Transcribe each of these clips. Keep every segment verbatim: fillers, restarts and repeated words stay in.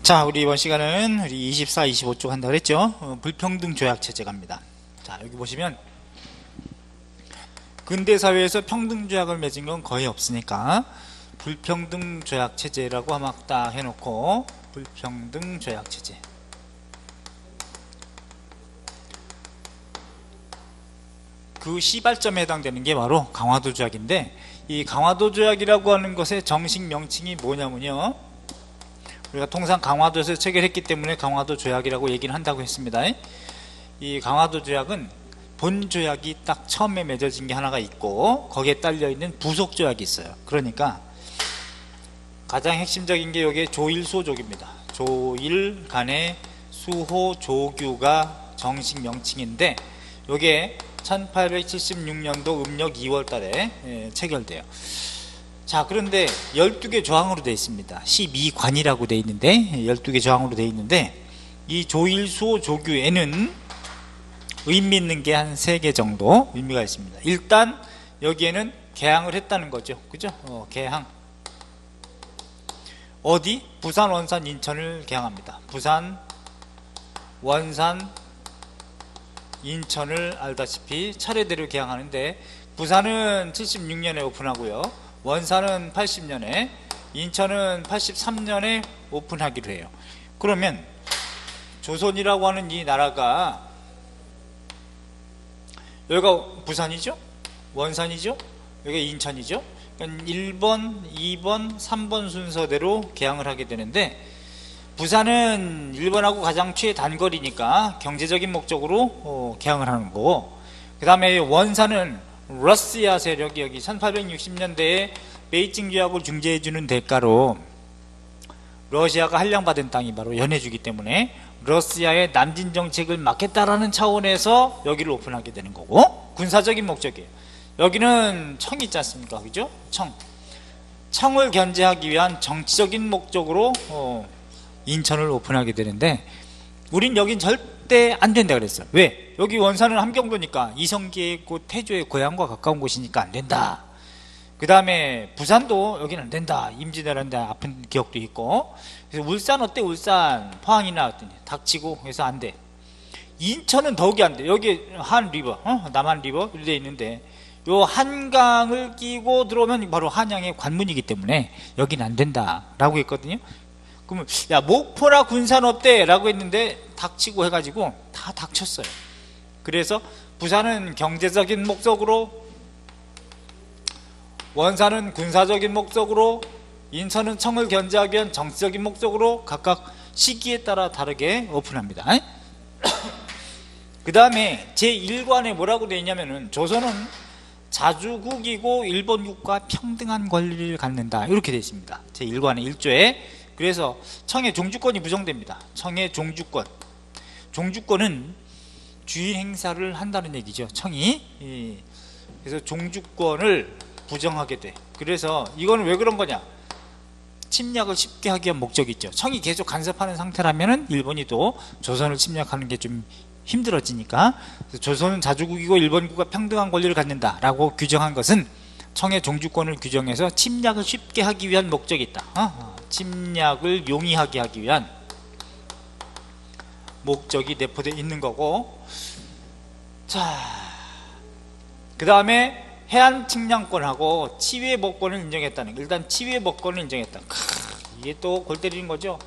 자, 우리 이번 시간은 우리 이십사, 이십오 쪽 한다고 그랬죠. 어, 불평등 조약 체제 갑니다. 자, 여기 보시면 근대 사회에서 평등 조약을 맺은 건 거의 없으니까 불평등 조약 체제라고 아마 딱 해놓고 불평등 조약 체제. 그 시발점에 해당되는 게 바로 강화도 조약인데, 이 강화도 조약이라고 하는 것의 정식 명칭이 뭐냐면요, 우리가 통상 강화도에서 체결했기 때문에 강화도 조약이라고 얘기를 한다고 했습니다. 이 강화도 조약은 본 조약이 딱 처음에 맺어진 게 하나가 있고 거기에 딸려있는 부속 조약이 있어요. 그러니까 가장 핵심적인 게 여기에 조일수호조규입니다. 조일 간의 수호 조규가 정식 명칭인데, 요게 천팔백칠십육 년도 음력 이월 달에 예, 체결돼요. 자, 그런데 열두 개 조항으로 되어 있습니다. 십이 관이라고 되어 있는데 열두 개 조항으로 되어 있는데, 이 조일수호 조규에는 의미 있는 게 한 세 개 정도 의미가 있습니다. 일단 여기에는 개항을 했다는 거죠. 그죠? 어, 개항. 어디? 부산, 원산, 인천을 개항합니다. 부산, 원산, 인천을 알다시피 차례대로 개항하는데, 부산은 칠십육 년에 오픈하고요, 원산은 팔십 년에, 인천은 팔십삼 년에 오픈하기로 해요. 그러면 조선이라고 하는 이 나라가, 여기가 부산이죠, 원산이죠, 여기가 인천이죠. 그러니까 일 번, 이 번, 삼 번 순서대로 개항을 하게 되는데, 부산은 일본하고 가장 최단거리니까 경제적인 목적으로 어, 개항을 하는 거고, 그 다음에 원산은 러시아 세력이 여기 천팔백육십 년대에 베이징 조약을 중재해주는 대가로 러시아가 할량받은 땅이 바로 연해주기 때문에 러시아의 남진 정책을 막겠다라는 차원에서 여기를 오픈하게 되는 거고, 군사적인 목적이에요. 여기는 청이 있지 않습니까? 그죠? 청. 청을 견제하기 위한 정치적인 목적으로 어, 인천을 오픈하게 되는데, 우린 여긴 절대 안 된다 그랬어요. 왜? 여기 원산은 함경도니까, 이성계의 그 태조의 고향과 가까운 곳이니까 안 된다. 그 다음에 부산도 여기는 안 된다. 임진왜란 때 아픈 기억도 있고. 그래서 울산 어때? 울산, 포항이나 어떠니? 닥치고 해서 안 돼. 인천은 더욱이 안 돼. 여기 한 리버, 어? 남한 리버 이렇게 있는데, 요 한강을 끼고 들어오면 바로 한양의 관문이기 때문에 여기는 안 된다라고 했거든요. 그러면 야, 목포나 군산 어때? 라고 했는데 닥치고 해가지고 다 닥쳤어요. 그래서 부산은 경제적인 목적으로, 원산은 군사적인 목적으로, 인천은 청을 견제하기 위한 정치적인 목적으로 각각 시기에 따라 다르게 오픈합니다. 그 다음에 제일 관에 뭐라고 되어 있냐면은, 조선은 자주국이고 일본국과 평등한 권리를 갖는다, 이렇게 되어 있습니다. 제일 관의 일 조에. 그래서 청의 종주권이 부정됩니다. 청의 종주권. 종주권은 주인 행사를 한다는 얘기죠, 청이. 예. 그래서 종주권을 부정하게 돼. 그래서 이거는 왜 그런 거냐, 침략을 쉽게 하기 위한 목적이 있죠. 청이 계속 간섭하는 상태라면은 일본이 또 조선을 침략하는 게 좀 힘들어지니까, 조선은 자주국이고 일본국과 평등한 권리를 갖는다 라고 규정한 것은 청의 종주권을 규정해서 침략을 쉽게 하기 위한 목적이 있다. 어? 침략을 용이하게 하기 위한 목적이 내포되어 있는 거고. 자, 그 다음에 해안 측량권하고 치외법권을 인정했다는 거. 일단 치외법권을 인정했다. 크, 이게 또 골 때리는 거죠.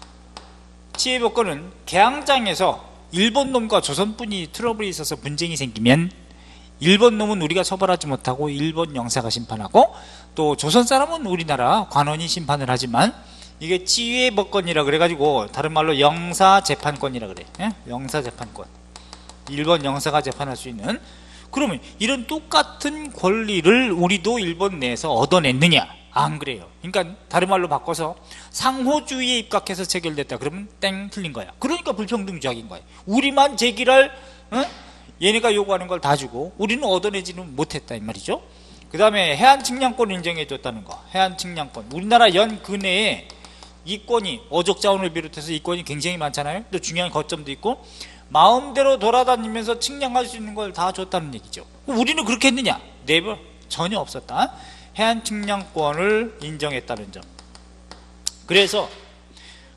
치외법권은 개항장에서 일본 놈과 조선분이 트러블이 있어서 분쟁이 생기면, 일본 놈은 우리가 처벌하지 못하고 일본 영사가 심판하고, 또 조선 사람은 우리나라 관원이 심판을 하지만, 이게 치외법권이라 그래가지고 다른 말로 영사재판권이라 그래. 예? 영사재판권. 일본 영사가 재판할 수 있는. 그러면 이런 똑같은 권리를 우리도 일본 내에서 얻어냈느냐? 안 그래요. 그러니까 다른 말로 바꿔서 상호주의에 입각해서 체결됐다 그러면 땡, 틀린 거야. 그러니까 불평등 조약인 거야. 우리만 제기를 어? 얘네가 요구하는 걸 다 주고 우리는 얻어내지는 못했다, 이 말이죠. 그 다음에 해안 측량권을 인정해줬다는 거. 해안 측량권. 우리나라 연 근해에 이권이, 어족자원을 비롯해서 이권이 굉장히 많잖아요. 또 중요한 거점도 있고, 마음대로 돌아다니면서 측량할 수 있는 걸 다 줬다는 얘기죠. 우리는 그렇게 했느냐? 네버, 전혀 없었다. 해안 측량권을 인정했다는 점. 그래서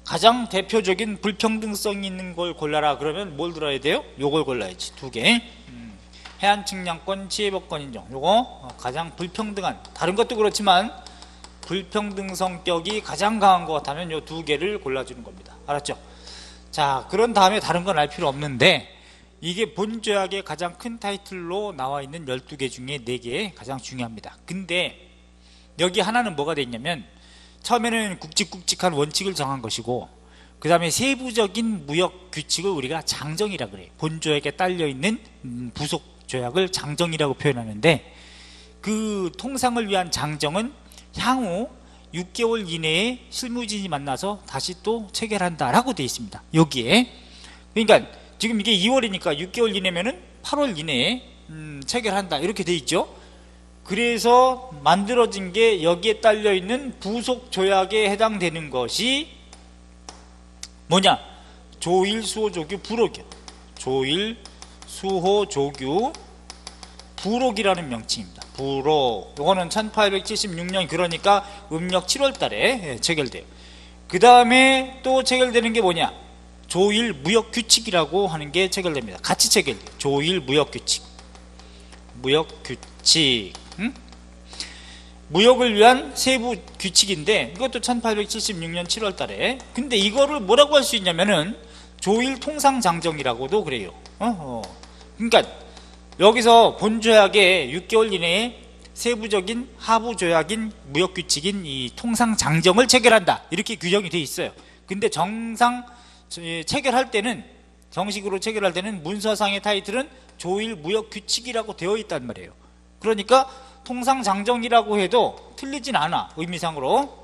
가장 대표적인 불평등성이 있는 걸 골라라 그러면 뭘 들어야 돼요? 요걸 골라야지. 두개 음, 해안 측량권, 치해법권 인정. 요거 가장 불평등한, 다른 것도 그렇지만 불평등 성격이 가장 강한 것 같다면 요 두 개를 골라주는 겁니다. 알았죠? 자, 그런 다음에 다른 건 알 필요 없는데, 이게 본조약의 가장 큰 타이틀로 나와 있는 열두 개 중에 네 개 가장 중요합니다. 근데 여기 하나는 뭐가 돼 있냐면, 처음에는 굵직굵직한 원칙을 정한 것이고, 그 다음에 세부적인 무역 규칙을 우리가 장정이라 그래요. 본조약에 딸려있는 부속 조약을 장정이라고 표현하는데, 그 통상을 위한 장정은 향후 육 개월 이내에 실무진이 만나서 다시 또 체결한다 라고 되어 있습니다. 여기에. 그러니까 지금 이게 이월이니까 육 개월 이내면은 팔월 이내에 음, 체결한다 이렇게 되어 있죠. 그래서 만들어진 게 여기에 딸려 있는 부속 조약에 해당되는 것이 뭐냐? 조일 수호 조규 부록이요. 조일 수호 조규 부록이라는 명칭입니다. 부록. 요거는 천팔백칠십육 년, 그러니까 음력 칠월 달에 체결돼요. 그 다음에 또 체결되는 게 뭐냐? 조일 무역 규칙이라고 하는 게 체결됩니다. 같이 체결돼요. 조일 무역 규칙. 무역 규칙. 응? 무역을 위한 세부 규칙인데, 이것도 천팔백칠십육 년 칠월 달에. 근데 이거를 뭐라고 할 수 있냐면은 조일 통상장정이라고도 그래요. 어? 어. 그러니까 여기서 본조약에 육 개월 이내에 세부적인 하부조약인 무역규칙인 이 통상장정을 체결한다 이렇게 규정이 되어 있어요. 근데 정상 체결할 때는, 정식으로 체결할 때는 문서상의 타이틀은 조일 무역규칙이라고 되어 있단 말이에요. 그러니까 통상장정이라고 해도 틀리진 않아, 의미상으로.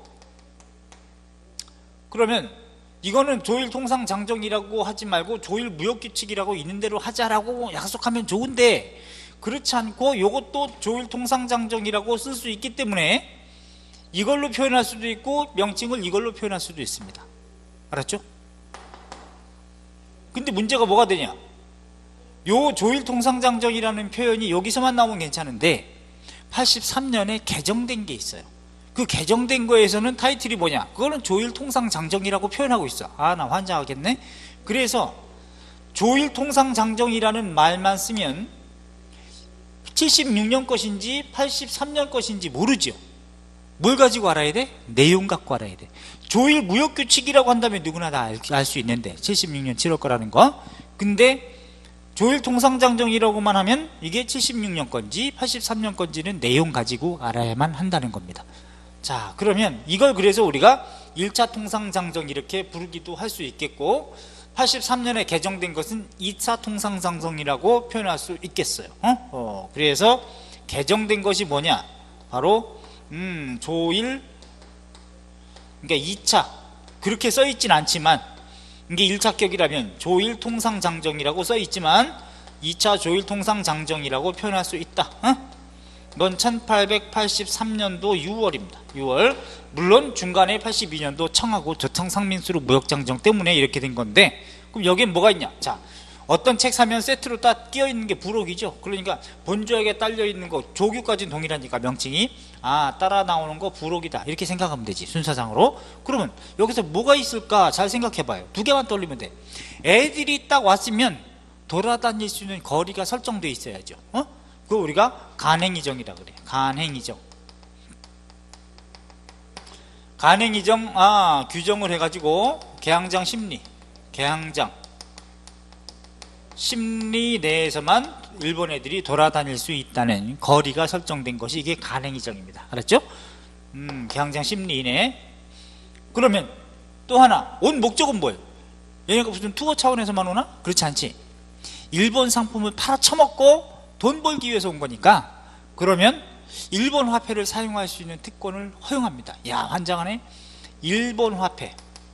그러면 이거는 조일 통상장정이라고 하지 말고 조일 무역규칙이라고 있는 대로 하자라고 약속하면 좋은데, 그렇지 않고 이것도 조일 통상장정이라고 쓸 수 있기 때문에 이걸로 표현할 수도 있고 명칭을 이걸로 표현할 수도 있습니다. 알았죠? 근데 문제가 뭐가 되냐? 요 조일 통상장정이라는 표현이 여기서만 나오면 괜찮은데 팔십삼 년에 개정된 게 있어요. 그 개정된 거에서는 타이틀이 뭐냐? 그거는 조일 통상장정이라고 표현하고 있어. 아, 나 환장하겠네. 그래서 조일 통상장정이라는 말만 쓰면 칠십육 년 것인지 팔십삼 년 것인지 모르죠. 뭘 가지고 알아야 돼? 내용 갖고 알아야 돼. 조일 무역규칙이라고 한다면 누구나 다 알 수 있는데, 칠십육 년 칠월 거라는 거. 근데 조일 통상장정이라고만 하면 이게 칠십육 년 건지 팔십삼 년 건지는 내용 가지고 알아야만 한다는 겁니다. 자, 그러면 이걸 그래서 우리가 일 차 통상장정 이렇게 부르기도 할 수 있겠고, 팔십삼 년에 개정된 것은 이 차 통상장정이라고 표현할 수 있겠어요. 어? 어, 그래서 개정된 것이 뭐냐? 바로 음, 조일, 그러니까 이 차, 그렇게 써있진 않지만, 이게 일 차격이라면 조일 통상장정이라고 써있지만 이 차 조일 통상장정이라고 표현할 수 있다. 어? 이건 천팔백팔십삼 년도 유월입니다. 유월. 물론 중간에 팔십이 년도 청하고 저청상민수로 무역장정 때문에 이렇게 된 건데, 그럼 여기엔 뭐가 있냐? 자, 어떤 책 사면 세트로 딱 끼어있는 게 부록이죠. 그러니까 본조약에 딸려있는 거 조규까지는 동일하니까 명칭이, 아, 따라 나오는 거 부록이다 이렇게 생각하면 되지, 순서상으로. 그러면 여기서 뭐가 있을까 잘 생각해봐요. 두 개만 떠올리면 돼. 애들이 딱 왔으면 돌아다닐 수 있는 거리가 설정되어 있어야죠. 어? 그거 우리가 간행이정이라 그래. 간행이정. 간행이정, 아, 규정을 해가지고 개항장 심리, 개항장 심리 내에서만 일본 애들이 돌아다닐 수 있다는 거리가 설정된 것이 이게 간행이정입니다. 알았죠? 음, 개항장 심리 이내. 그러면 또 하나, 온 목적은 뭐예요? 얘네가 무슨 투어 차원에서만 오나? 그렇지 않지. 일본 상품을 팔아쳐먹고 돈 벌기 위해서 온 거니까, 그러면 일본 화폐를 사용할 수 있는 특권을 허용합니다. 야, 환장하네. 일본 화폐,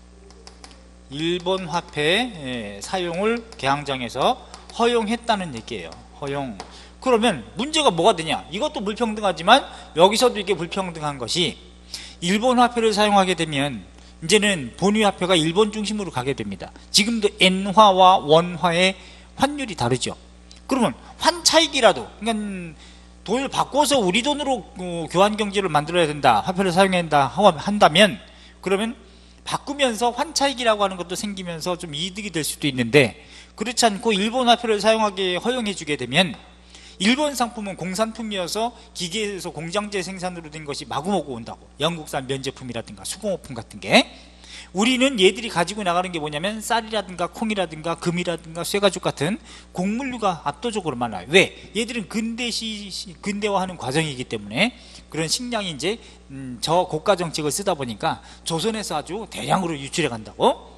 일본 화폐 사용을 개항장에서 허용했다는 얘기예요. 허용. 그러면 문제가 뭐가 되냐? 이것도 불평등하지만 여기서도 이게 불평등한 것이, 일본 화폐를 사용하게 되면 이제는 본위 화폐가 일본 중심으로 가게 됩니다. 지금도 엔화와 원화의 환율이 다르죠. 그러면 환 차익이라도, 그러니까 돈을 바꿔서 우리 돈으로 교환 경제를 만들어야 된다, 화폐를 사용해야 된다 한다면, 그러면 바꾸면서 환차익이라고 하는 것도 생기면서 좀 이득이 될 수도 있는데, 그렇지 않고 일본 화폐를 사용하게 허용해 주게 되면 일본 상품은 공산품이어서 기계에서 공장제 생산으로 된 것이 마구마구 온다고. 영국산 면제품이라든가 수공업품 같은 게. 우리는 얘들이 가지고 나가는 게 뭐냐면 쌀이라든가 콩이라든가 금이라든가 쇠가죽 같은 곡물류가 압도적으로 많아요. 왜? 얘들은 근대시, 근대화하는 과정이기 때문에 그런 식량이 이제 음, 저고가 정책을 쓰다 보니까 조선에서 아주 대량으로 유출해 간다고.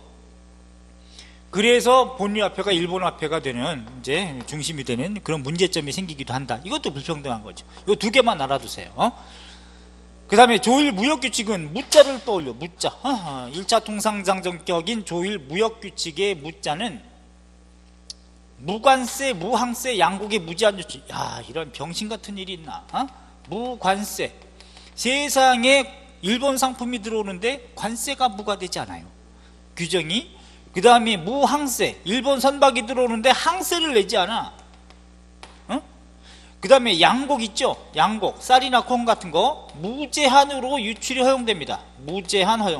그래서 본위 화폐가 일본 화폐가 되는 이제 중심이 되는 그런 문제점이 생기기도 한다. 이것도 불평등한 거죠. 이 두 개만 알아두세요. 그 다음에 조일 무역규칙은 무자를 떠올려. 무자. 일 차 통상장정격인 조일 무역규칙의 무자는 무관세, 무항세, 양국의 무제한 유출. 야, 이런 병신 같은 일이 있나? 어? 무관세. 세상에 일본 상품이 들어오는데 관세가 부과되지 않아요. 규정이. 그 다음에 무항세. 일본 선박이 들어오는데 항세를 내지 않아. 어? 그 다음에 양곡 있죠? 양곡. 쌀이나 콩 같은 거 무제한으로 유출이 허용됩니다. 무제한 허용.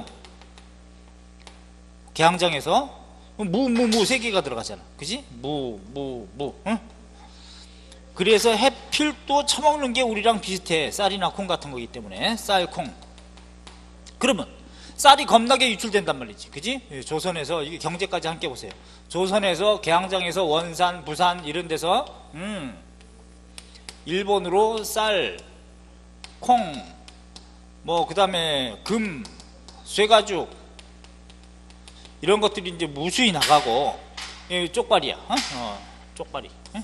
개항장에서 무, 무, 무 세 개가 들어가잖아. 그지? 무, 무, 무. 응? 그래서 해필도 처먹는 게 우리랑 비슷해. 쌀이나 콩 같은 거기 때문에. 쌀, 콩. 그러면 쌀이 겁나게 유출된단 말이지. 그지? 조선에서, 이게 경제까지 함께 보세요. 조선에서, 개항장에서, 원산, 부산 이런 데서 음, 일본으로 쌀, 콩, 뭐 그 다음에 금, 쇠가죽 이런 것들이 이제 무수히 나가고. 쪽발이야. 어? 어, 쪽발이. 에?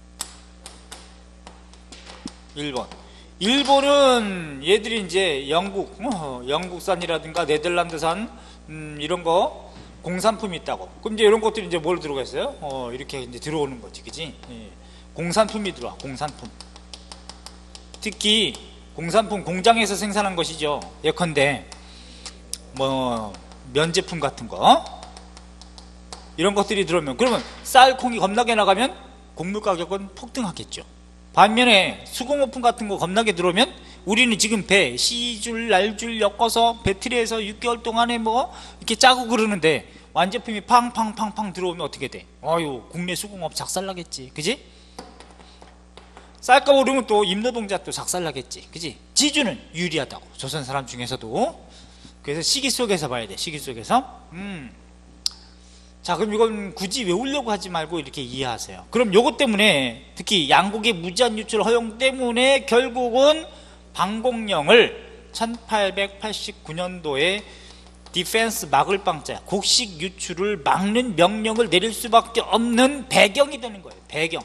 일본. 일본은 얘들이 이제 영국, 어, 영국산이라든가 네덜란드산 음, 이런 거 공산품이 있다고. 그럼 이제 이런 것들이 이제 뭘 들어가겠어요? 어, 이렇게 이제 들어오는 거지, 그지? 예. 공산품이 들어와, 공산품. 특히 공산품 공장에서 생산한 것이죠. 예컨대 뭐 면제품 같은 거 이런 것들이 들어오면, 그러면 쌀, 콩이 겁나게 나가면 곡물 가격은 폭등하겠죠. 반면에 수공업품 같은 거 겁나게 들어오면 우리는 지금 배, 씨줄, 날줄 엮어서 배틀에서 육 개월 동안에 뭐 이렇게 짜고 그러는데 완제품이 팡팡팡팡 들어오면 어떻게 돼? 아유, 국내 수공업 작살나겠지. 그지? 쌀값 오르면 또 임노동자 또 작살나겠지. 그지? 지주는 유리하다고. 조선 사람 중에서도. 그래서 시기 속에서 봐야 돼. 시기 속에서. 음. 자, 그럼 이건 굳이 외우려고 하지 말고 이렇게 이해하세요. 그럼 요것 때문에, 특히 양국의 무제한 유출 허용 때문에 결국은 방공령을 천팔백팔십구 년도에 디펜스 막을 빵자, 곡식 유출을 막는 명령을 내릴 수밖에 없는 배경이 되는 거예요. 배경.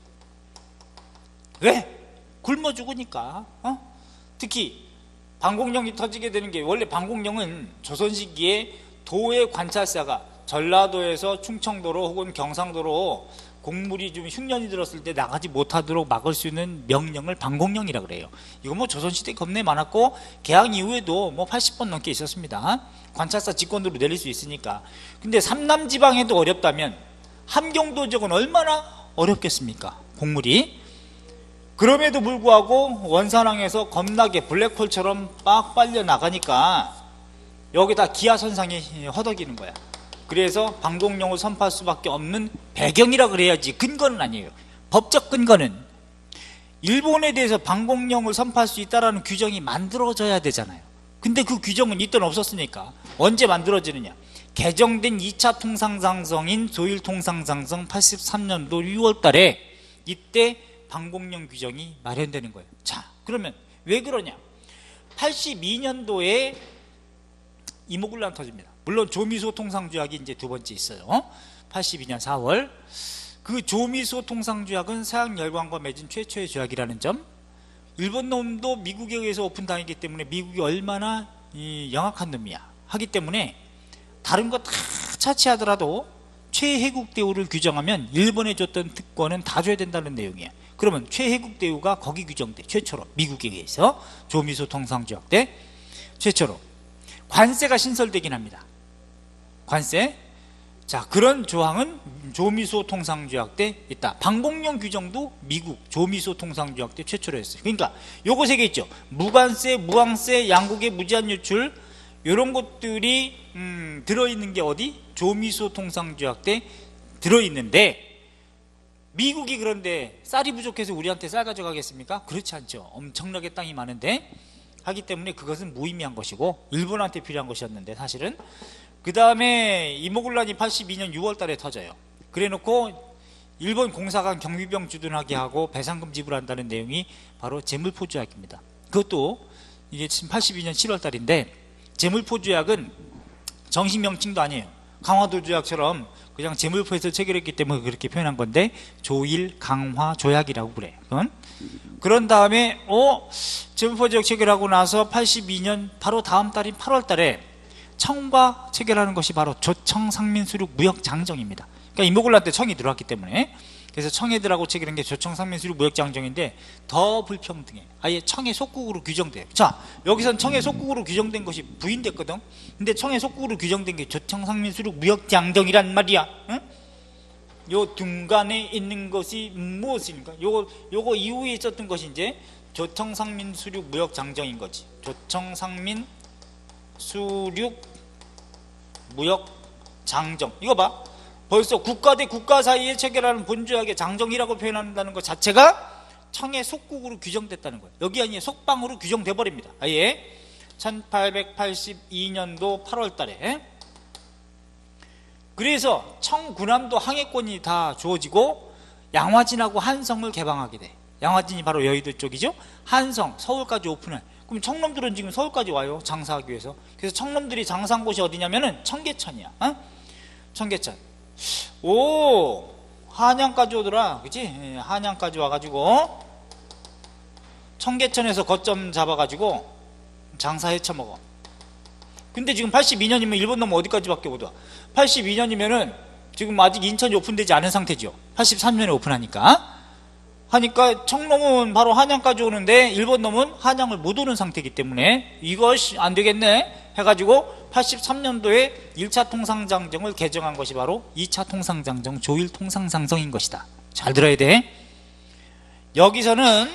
왜? 굶어 죽으니까. 어? 특히 방공령이 터지게 되는 게, 원래 방공령은 조선 시기에 도의 관찰사가 전라도에서 충청도로 혹은 경상도로 곡물이 좀 흉년이 들었을 때 나가지 못하도록 막을 수 있는 명령을 방공령이라 그래요. 이거 뭐 조선시대 겁내 많았고 개항 이후에도 뭐 팔십 번 넘게 있었습니다. 관찰사 직권으로 내릴 수 있으니까. 근데 삼남지방에도 어렵다면 함경도 지역은 얼마나 어렵겠습니까? 곡물이. 그럼에도 불구하고 원산항에서 겁나게 블랙홀처럼 빡 빨려 나가니까 여기다 기하선상이 허덕이는 거야. 그래서 방공령을 선포할 수밖에 없는 배경이라 그래야지. 근거는 아니에요. 법적 근거는 일본에 대해서 방공령을 선포할 수 있다는 규정이 만들어져야 되잖아요. 근데 그 규정은 이때는 없었으니까. 언제 만들어지느냐? 개정된 이 차 통상장성인 조일 통상장성 팔십삼 년도 유월 달에 이때 방공령 규정이 마련되는 거예요. 자, 그러면 왜 그러냐? 팔십이 년도에 이모군란 터집니다. 물론 조미소 통상조약이 이제 두 번째 있어요. 팔십이 년 사월. 그 조미소 통상조약은 서양 열강과 맺은 최초의 조약이라는 점. 일본 놈도 미국에 의해서 오픈당했기 때문에 미국이 얼마나 이 영악한 놈이야 하기 때문에 다른 거 다 차치하더라도 최혜국 대우를 규정하면 일본에 줬던 특권은 다 줘야 된다는 내용이야. 그러면 최혜국 대우가 거기 규정돼. 최초로 미국에 의해서 조미소 통상조약 때 최초로 관세가 신설되긴 합니다. 관세. 자, 그런 조항은 조미소 통상조약 때 있다. 방공령 규정도 미국 조미소 통상조약 때 최초로 했어요. 그러니까 요거 세 개 있죠. 무관세, 무항세, 양국의 무제한 유출, 이런 것들이 음, 들어있는 게 어디? 조미소 통상조약대 들어있는데, 미국이 그런데 쌀이 부족해서 우리한테 쌀 가져가겠습니까? 그렇지 않죠. 엄청나게 땅이 많은데 하기 때문에 그것은 무의미한 것이고 일본한테 필요한 것이었는데, 사실은 그 다음에 이모군란이 팔십이 년 유월 달에 터져요. 그래 놓고 일본 공사관 경비병 주둔하게 하고 배상금 지불한다는 내용이 바로 재물포조약입니다. 그것도 이게 지금 팔십이 년 칠월 달인데, 재물포조약은 정식 명칭도 아니에요. 강화도 조약처럼 그냥 재물포에서 체결했기 때문에 그렇게 표현한 건데, 조일 강화 조약이라고 그래. 그건 그런 다음에 어 재물포 조약 체결하고 나서 팔십이 년 바로 다음 달인 팔월 달에 청과 체결하는 것이 바로 조청 상민 수륙 무역 장정입니다. 그러니까 이모군란 때 청이 들어왔기 때문에, 그래서 청애들하고 체결한 게 조청 상민 수륙 무역 장정인데 더 불평등해. 아예 청의 속국으로 규정돼요. 자, 여기선 청의 속국으로 규정된 것이 부인됐거든. 근데 청의 속국으로 규정된 게 조청 상민 수륙 무역 장정이란 말이야. 응? 요 중간에 있는 것이 무엇입니까? 요거 요거 이후에 있었던 것이 이제 조청 상민 수륙 무역 장정인 거지. 조청 상민 수륙 무역 장정. 이거 봐. 벌써 국가 대 국가 사이에 체결하는 본조약의 장정이라고 표현한다는 것 자체가 청의 속국으로 규정됐다는 거예요. 여기 아니에요. 속방으로 규정돼 버립니다. 아예 천팔백팔십이 년도 팔월 달에. 그래서 청군함도 항해권이 다 주어지고 양화진하고 한성을 개방하게 돼. 양화진이 바로 여의도 쪽이죠. 한성 서울까지 오픈해. 그럼 청놈들은 지금 서울까지 와요. 장사하기 위해서. 그래서 청놈들이 장사한 곳이 어디냐면은 청계천이야. 어? 청계천. 오, 한양까지 오더라. 그치? 예, 한양까지 와가지고 청계천에서 거점 잡아가지고 장사 헤쳐먹어. 근데 지금 팔십이 년이면 일본 놈은 어디까지 밖에 못 와. 팔십이 년이면은 지금 아직 인천이 오픈되지 않은 상태죠. 팔십삼 년에 오픈하니까 하니까 청놈은 바로 한양까지 오는데 일본 놈은 한양을 못 오는 상태이기 때문에 이것이 안 되겠네 해가지고 팔십삼 년도에 일 차 통상장정을 개정한 것이 바로 이 차 통상장정 조일 통상장정인 것이다. 잘 들어야 돼. 여기서는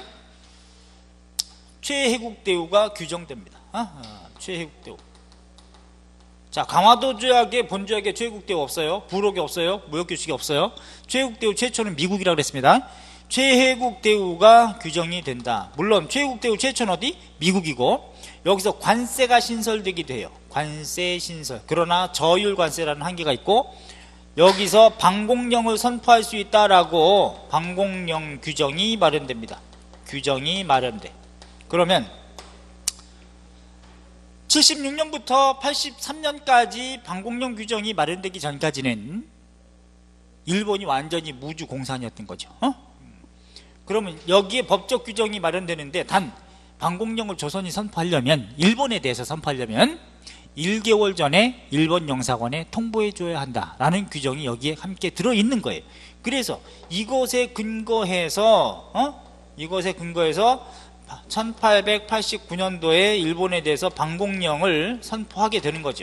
최해국대우가 규정됩니다. 어? 어, 최해국대우. 자, 강화도 조약의 본조약에 최해국대우 없어요. 부록이 없어요. 무역규칙이 없어요. 최해국대우 최초는 미국이라고 그랬습니다. 최해국대우가 규정이 된다. 물론 최해국대우 최초는 어디? 미국이고 여기서 관세가 신설되기도 해요. 관세 신설. 그러나 저율 관세라는 한계가 있고 여기서 방공령을 선포할 수 있다라고 방공령 규정이 마련됩니다. 규정이 마련돼. 그러면 칠십육 년부터 팔십삼 년까지 방공령 규정이 마련되기 전까지는 일본이 완전히 무주 공산이었던 거죠. 어? 그러면 여기에 법적 규정이 마련되는데 단 방공령을 조선이 선포하려면 일본에 대해서 선포하려면 일 개월 전에 일본 영사관에 통보해 줘야 한다라는 규정이 여기에 함께 들어있는 거예요. 그래서 이것에 근거해서 어? 이것에 근거해서 천팔백팔십구 년도에 일본에 대해서 방공령을 선포하게 되는 거죠.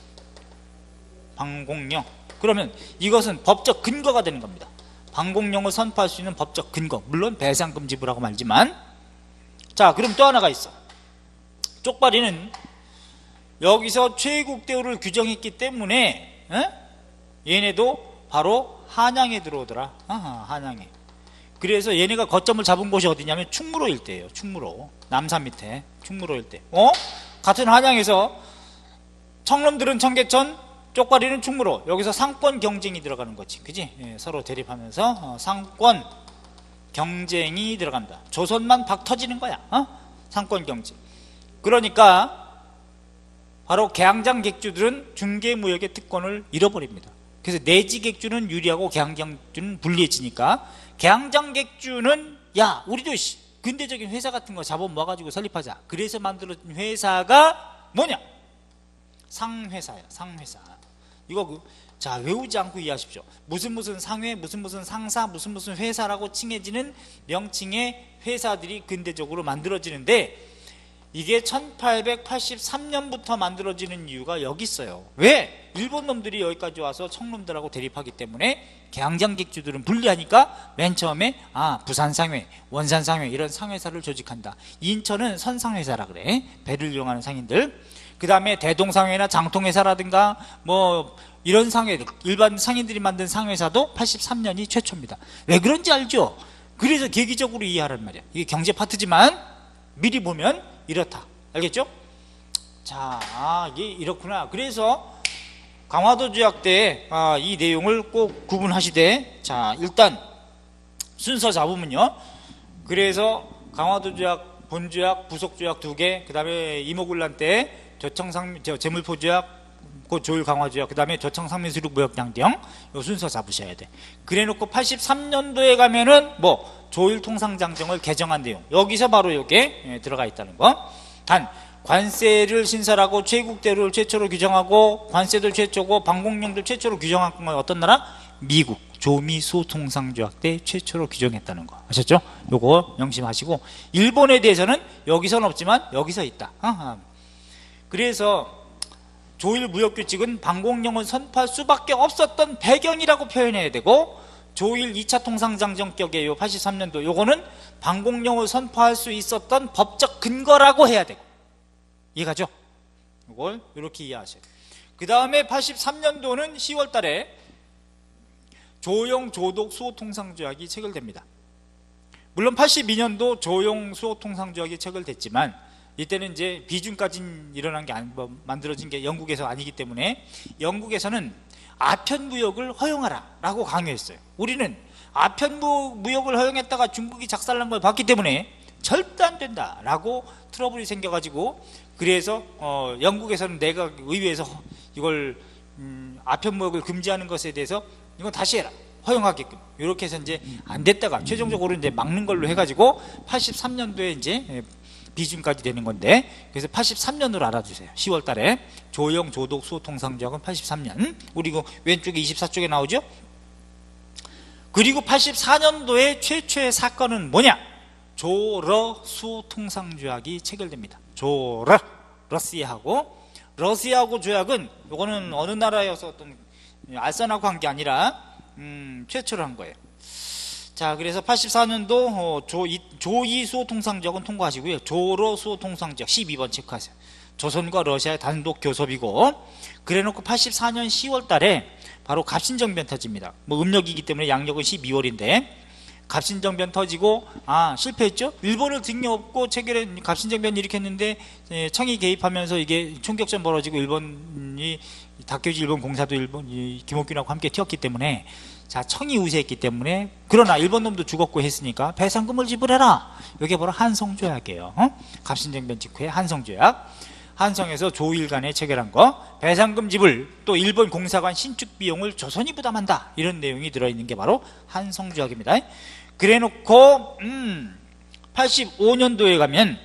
방공령. 그러면 이것은 법적 근거가 되는 겁니다. 방공령을 선포할 수 있는 법적 근거. 물론 배상금 지불하고 말지만. 자, 그럼 또 하나가 있어. 쪽발이는 여기서 최해국대우를 규정했기 때문에 에? 얘네도 바로 한양에 들어오더라. 아하, 한양에. 그래서 얘네가 거점을 잡은 곳이 어디냐면 충무로 일대예요. 충무로. 남산 밑에 충무로 일대. 어? 같은 한양에서 청놈들은 청계천, 쪽발이는 충무로. 여기서 상권 경쟁이 들어가는 거지. 그지? 예, 서로 대립하면서 어, 상권 경쟁이 들어간다. 조선만 박 터지는 거야. 어? 상권 경쟁. 그러니까 바로 개항장 객주들은 중개무역의 특권을 잃어버립니다. 그래서 내지 객주는 유리하고 개항장 객주는 불리해지니까 개항장 객주는 야 우리도 씨, 근대적인 회사 같은 거 자본 모아가지고 설립하자. 그래서 만들어진 회사가 뭐냐? 상회사야. 상회사. 이거 그, 자 외우지 않고 이해하십시오. 무슨 무슨 상회, 무슨 무슨 상사, 무슨 무슨 회사라고 칭해지는 명칭의 회사들이 근대적으로 만들어지는데 이게 천팔백팔십삼 년부터 만들어지는 이유가 여기 있어요. 왜? 일본 놈들이 여기까지 와서 청놈들하고 대립하기 때문에 개항장객주들은 불리하니까 맨 처음에 아 부산상회, 원산상회 이런 상회사를 조직한다. 인천은 선상회사라 그래. 배를 이용하는 상인들. 그 다음에 대동상회나 장통회사라든가 뭐 이런 상회, 일반 상인들이 만든 상회사도 팔십삼 년이 최초입니다. 왜 그런지 알죠? 그래서 계기적으로 이해하란 말이야. 이게 경제 파트지만 미리 보면 이렇다. 알겠죠? 자, 아, 이게 이렇구나. 그래서 강화도 조약 때 아, 이 내용을 꼭 구분하시되, 자, 일단 순서 잡으면요. 그래서 강화도 조약, 본조약, 부속조약 두 개, 그 다음에 이모군란 때 조청상, 재물포조약, 그 조율 강화조약, 그 다음에 조청상민수륙 무역양령, 요 순서 잡으셔야 돼. 그래 놓고 팔십삼 년도에 가면은 뭐 조율 통상장정을 개정한 내용, 여기서 바로 이게 들어가 있다는 거. 단 관세를 신설하고 최국대를 최초로 규정하고 관세도 최초고 방공령도 최초로 규정한 건 어떤 나라? 미국 조미수통상조약 때 최초로 규정했다는 거 아셨죠? 요거 명심하시고, 일본에 대해서는 여기서는 없지만 여기서 있다. 아하. 그래서 조일 무역규칙은 방공령을 선포할 수밖에 없었던 배경이라고 표현해야 되고, 조일 이 차 통상장정격의 요 팔십삼 년도 요거는 방공령을 선포할 수 있었던 법적 근거라고 해야 되고, 이해가죠? 이걸 이렇게 이해하셔야 돼요. 그 다음에 팔십삼 년도는 시월 달에 조용 조독 수호통상조약이 체결됩니다. 물론 팔십이 년도 조용 수호통상조약이 체결됐지만 이때는 이제 비준까지 일어난 게 아니, 뭐 만들어진 게 영국에서 아니기 때문에 영국에서는 아편무역을 허용하라 라고 강요했어요. 우리는 아편무역을 허용했다가 중국이 작살난 걸 봤기 때문에 절대 안 된다 라고 트러블이 생겨가지고, 그래서 어, 영국에서는 내각 의회에서 이걸 음, 아편무역을 금지하는 것에 대해서 이건 다시 해라, 허용하게끔, 이렇게 해서 이제 안 됐다가 최종적으로 이제 막는 걸로 해가지고 팔십삼 년도에 이제 비준까지 되는 건데, 그래서 팔십삼 년으로 알아주세요. 시월 달에 조영 조독 수호통상조약은 팔십삼 년, 우리 그 왼쪽에 이십사 쪽에 나오죠. 그리고 팔십사 년도에 최초의 사건은 뭐냐? 조러 수호통상조약이 체결됩니다. 조러, 러시아하고 러시아하고 조약은 요거는 어느 나라여서 어떤 알선하고 한 게 아니라 음, 최초로 한 거예요. 자, 그래서 팔십사 년도 어, 조, 조이 수호통상조약은 통과하시고요. 조러 수호통상조약 십이 번 체크하세요. 조선과 러시아의 단독 교섭이고, 그래놓고 팔십사 년 시월 달에 바로 갑신정변 터집니다. 뭐 음력이기 때문에 양력은 십이월인데 갑신정변 터지고, 아 실패했죠. 일본을 등려업고 체결해 갑신정변 일으켰는데 예, 청이 개입하면서 이게 총격전 벌어지고 일본이 다케우지 일본 공사도 일본 김옥균하고 함께 튀었기 때문에, 자 청이 우세했기 때문에, 그러나 일본 놈도 죽었고 했으니까 배상금을 지불해라. 이게 바로 한성조약이에요. 어? 갑신정변 직후에 한성조약, 한성에서 조일 간에 체결한 거, 배상금 지불, 또 일본 공사관 신축 비용을 조선이 부담한다, 이런 내용이 들어있는 게 바로 한성조약입니다. 그래놓고 음, 팔십오 년도에 가면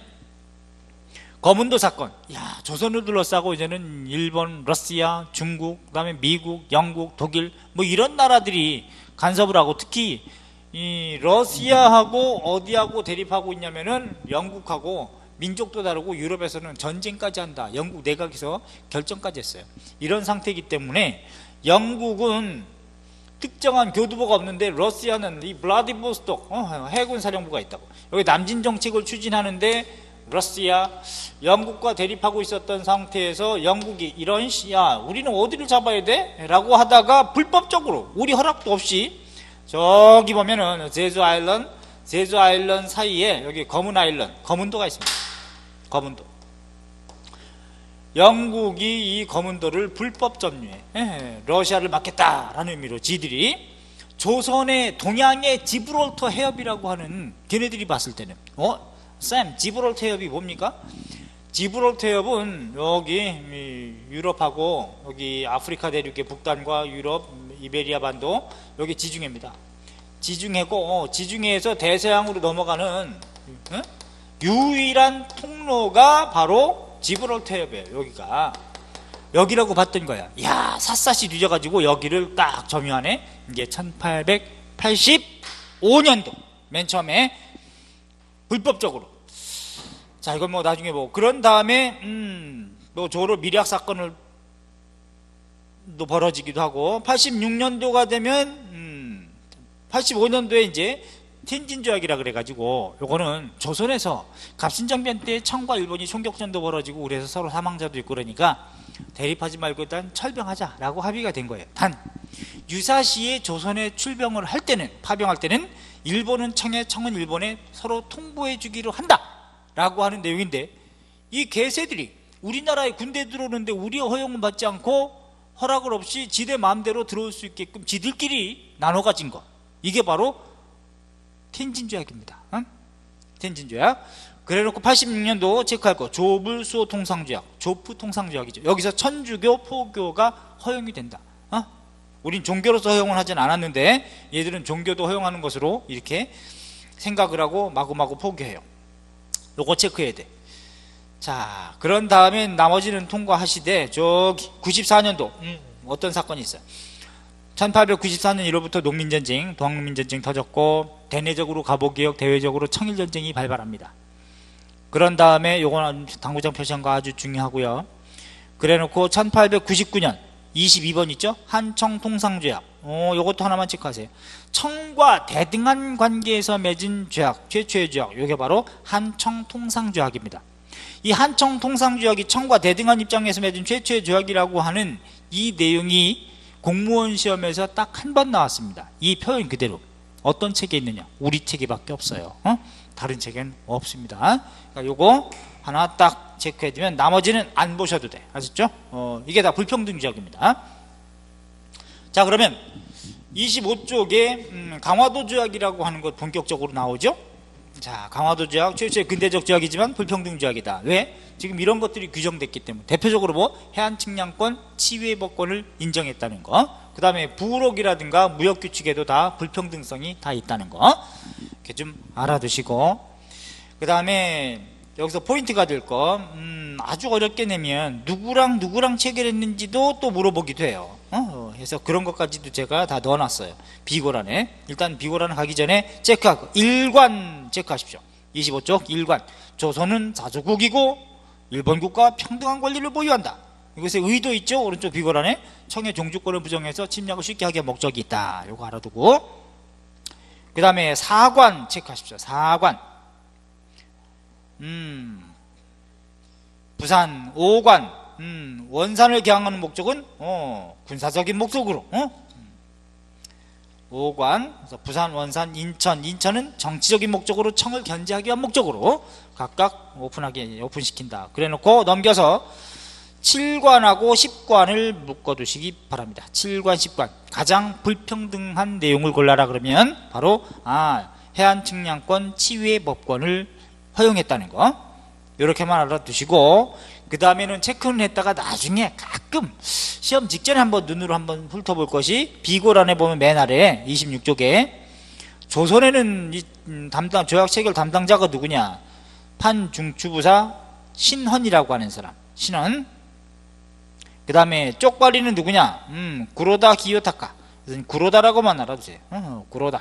거문도 사건. 야, 조선을 둘러싸고 이제는 일본, 러시아, 중국, 그다음에 미국, 영국, 독일 뭐 이런 나라들이 간섭을 하고, 특히 이 러시아하고 어디하고 대립하고 있냐면은 영국하고, 민족도 다르고 유럽에서는 전쟁까지 한다, 영국 내각에서 결정까지 했어요. 이런 상태이기 때문에 영국은 특정한 교두보가 없는데, 러시아는 이 블라디보스톡 어, 해군 사령부가 있다고. 여기 남진 정책을 추진하는데 러시아, 영국과 대립하고 있었던 상태에서 영국이 이런 야 우리는 어디를 잡아야 돼? 라고 하다가 불법적으로 우리 허락도 없이 저기 보면은 제주 아일랜드, 제주 아일랜드 사이에 여기 검은 아일랜드, 검은도가 있습니다. 검은도. 영국이 이 검은도를 불법 점유해 에, 러시아를 막겠다라는 의미로 지들이 조선의 동양의 지브롤터 해협이라고 하는, 걔네들이 봤을 때는 어? 쌤 지브롤터 해협이 뭡니까? 지브롤터 해협은 여기 유럽하고 여기 아프리카 대륙의 북단과 유럽, 이베리아 반도, 여기 지중해입니다. 지중해고 어, 지중해에서 대서양으로 넘어가는 어? 유일한 통로가 바로 지브롤터 해협이에요. 여기가 여기라고 봤던 거야. 야, 샅샅이 뒤져가지고 여기를 딱 점유하네. 이게 천팔백팔십오 년도 맨 처음에 불법적으로. 자, 이건 뭐 나중에 뭐 그런 다음에 음뭐 조로 밀약 사건을 또 벌어지기도 하고, 팔십육 년도가 되면 음 팔십오 년도에 이제 텐진조약이라 그래가지고 요거는 조선에서 갑신정변 때 청과 일본이 총격전도 벌어지고 그래서 서로 사망자도 있고 그러니까 대립하지 말고 일단 철병하자라고 합의가 된 거예요. 단 유사시에 조선에 출병을 할 때는, 파병할 때는 일본은 청에, 청은 일본에 서로 통보해 주기로 한다 라고 하는 내용인데, 이 개새들이 우리나라에 군대 들어오는데 우리의 허용을 받지 않고 허락을 없이 지대 마음대로 들어올 수 있게끔 지들끼리 나눠 가진 것, 이게 바로 텐진조약입니다. 응? 텐진조약. 그래놓고 팔십육 년도 체크할 거, 조불소 통상조약, 조프 통상조약이죠. 여기서 천주교, 포교가 허용이 된다. 어? 우린 종교로서 허용을 하진 않았는데 얘들은 종교도 허용하는 것으로 이렇게 생각을 하고 마구마구 포기해요. 요거 체크해야 돼. 자, 그런 다음에 나머지는 통과하시되, 저기 구십사 년도 음, 어떤 사건이 있어요. 천팔백구십사 년 일월부터 농민전쟁, 동학농민전쟁 터졌고, 대내적으로 갑오개혁, 대외적으로 청일전쟁이 발발합니다. 그런 다음에 요거는 당구장 표시한 거 아주 중요하고요. 그래놓고 천팔백구십구 년 이십이 번 있죠? 한청통상조약. 어, 요것도 하나만 체크하세요. 청과 대등한 관계에서 맺은 조약, 최초의 조약, 요게 바로 한청통상조약입니다. 이 한청통상조약이 청과 대등한 입장에서 맺은 최초의 조약이라고 하는 이 내용이 공무원 시험에서 딱 한 번 나왔습니다. 이 표현 그대로. 어떤 책에 있느냐? 우리 책에밖에 없어요. 어? 다른 책엔 없습니다. 그러니까 요거 하나 딱 체크해두면 나머지는 안 보셔도 돼. 아셨죠? 어, 이게 다 불평등조약입니다. 자, 그러면 이십오 쪽에 음, 강화도 조약이라고 하는 것 본격적으로 나오죠? 자, 강화도 조약, 최초의 근대적 조약이지만 불평등 조약이다. 왜? 지금 이런 것들이 규정됐기 때문에. 대표적으로 뭐 해안 측량권, 치외법권을 인정했다는 거, 그 다음에 부록이라든가 무역규칙에도 다 불평등성이 다 있다는 거, 이렇게 좀 알아두시고, 그 다음에 여기서 포인트가 될 거, 음, 아주 어렵게 내면 누구랑 누구랑 체결했는지도 또 물어보기도 해요. 어, 그래서 그런 것까지도 제가 다 넣어놨어요. 비고란에. 일단 비고란 가기 전에 체크하고, 일관 체크하십시오. 이십오 쪽 일관. 조선은 자주국이고 일본 국가와 평등한 권리를 보유한다. 이것의 의도 있죠? 오른쪽 비고란에. 청의 종주권을 부정해서 침략을 쉽게 하기 위한 목적이 있다. 요거 알아두고, 그 다음에 사관 체크하십시오. 사관. 음, 부산 오관. 음, 원산을 개항하는 목적은 어, 군사적인 목적으로. 어? 오관. 그래서 부산, 원산, 인천. 인천은 정치적인 목적으로 청을 견제하기 위한 목적으로 각각 오픈하게 오픈시킨다. 그래놓고 넘겨서 칠관하고 십관을 묶어두시기 바랍니다. 칠관, 십관. 가장 불평등한 내용을 골라라 그러면 바로 아 해안 측량권, 치외 법권을 허용했다는 거. 이렇게만 알아두시고, 그 다음에는 체크는 했다가 나중에 가끔 시험 직전에 한번 눈으로 한번 훑어볼 것이, 비고란에 보면 맨 아래 이십육 쪽에 조선에는 이 담당 조약 체결 담당자가 누구냐? 판중추부사 신헌이라고 하는 사람, 신헌. 그 다음에 쪽발이는 누구냐? 음, 구로다 기요타카. 그래서 구로다라고만 알아두세요. 어, 구로다.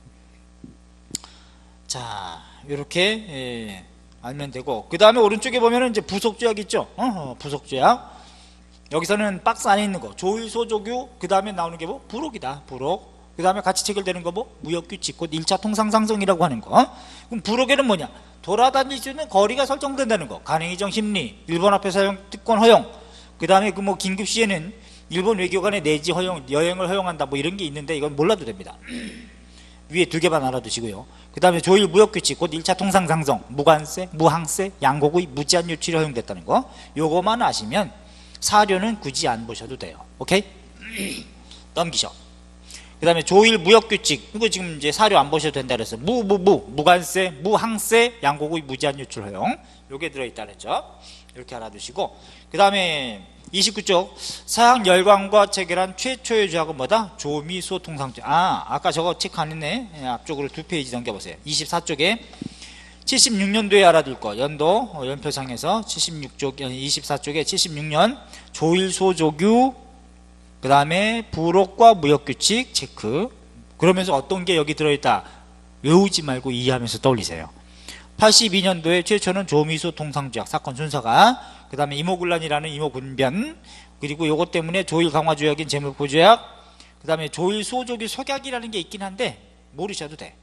자, 이렇게 예, 알면 되고, 그 다음에 오른쪽에 보면은 이제 부속조약 있죠? 어, 부속조약. 여기서는 박스 안에 있는 거 조일소조규, 그 다음에 나오는 게 뭐? 부록이다. 부록. 그 다음에 같이 체결되는 거 뭐? 무역규칙, 곧 일 차 통상상성이라고 하는 거. 그럼 부록에는 뭐냐? 돌아다닐 수 있는 거리가 설정된다는 거. 간행의정 심리, 일본 앞에 사용 특권 허용, 그 다음에 그 뭐 긴급 시에는 일본 외교관의 내지 허용, 여행을 허용한다, 뭐 이런 게 있는데 이건 몰라도 됩니다. 위에 두 개만 알아두시고요. 그 다음에 조일 무역규칙, 곧 일 차 통상상성, 무관세, 무항세, 양고구이, 무제한 유출이 허용됐다는 거. 요거만 아시면 사료는 굳이 안 보셔도 돼요. 오케이? 넘기셔. 그 다음에 조일 무역규칙, 이거 지금 이제 사료 안 보셔도 된다 그래서 무, 무, 무, 무관세, 무항세, 양고구이, 무제한 유출 허용. 요게 들어있다 그랬죠. 이렇게 알아두시고, 그 다음에 이십구 쪽 서양 열강과 체결한 최초의 조약은 뭐다? 조미소 통상조약. 아, 아까 저거 체크 안 했네. 예, 앞쪽으로 두 페이지 넘겨보세요. 이십사 쪽에 칠십육 년도에 알아둘 거, 연도 어, 연표상에서 칠십육 쪽, 이십사 쪽에 칠십육 년 조일소조규, 그 다음에 부록과 무역규칙 체크. 그러면서 어떤 게 여기 들어있다? 외우지 말고 이해하면서 떠올리세요. 팔십이 년도에 최초는 조미소 통상조약 사건 순서가, 그 다음에 이모군란이라는 이모군변, 그리고 요것 때문에 조일 강화조약인 재물포조약, 그 다음에 조일 소조규 속약이라는 게 있긴 한데 모르셔도 돼.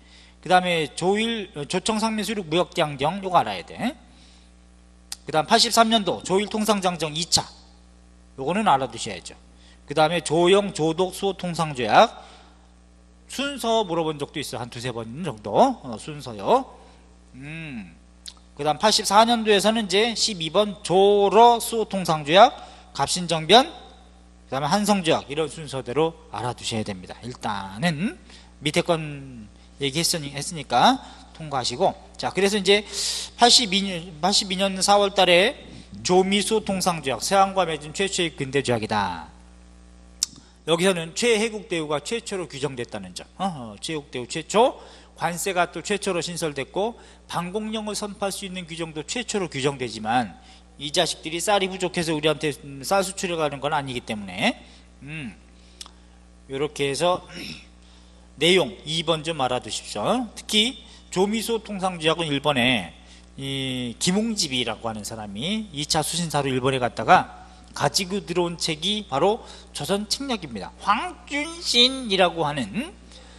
그 다음에 조일 조청상민수륙 무역대항경 요거 알아야 돼. 그 다음 팔십삼 년도 조일통상장정 이 차 요거는 알아두셔야죠. 그 다음에 조영 조독 수호통상조약 순서 물어본 적도 있어요. 한 두세 번 정도 어, 순서요. 음. 그 다음 팔십사 년도에서는 이제 십이 번 조러 수호통상조약 갑신정변 그 다음에 한성조약 이런 순서대로 알아두셔야 됩니다. 일단은 밑에 건 얘기했으니까 통과하시고, 자 그래서 이제 팔십이 년, 팔십이 년 사월 달에 조미수 통상조약 서양과 맺은 최초의 근대조약이다. 여기서는 최해국대우가 최초로 규정됐다는 점. 어허, 최해국대우 최초, 관세가 또 최초로 신설됐고 방공령을 선포할 수 있는 규정도 최초로 규정되지만 이 자식들이 쌀이 부족해서 우리한테 쌀 수출을 가는 건 아니기 때문에 음, 이렇게 해서 내용 이 번 좀 알아두십시오. 특히 조미소 통상조약은 일본에 이 김홍집이라고 하는 사람이 이 차 수신사로 일본에 갔다가 가지고 들어온 책이 바로 조선 책략입니다. 황준신이라고 하는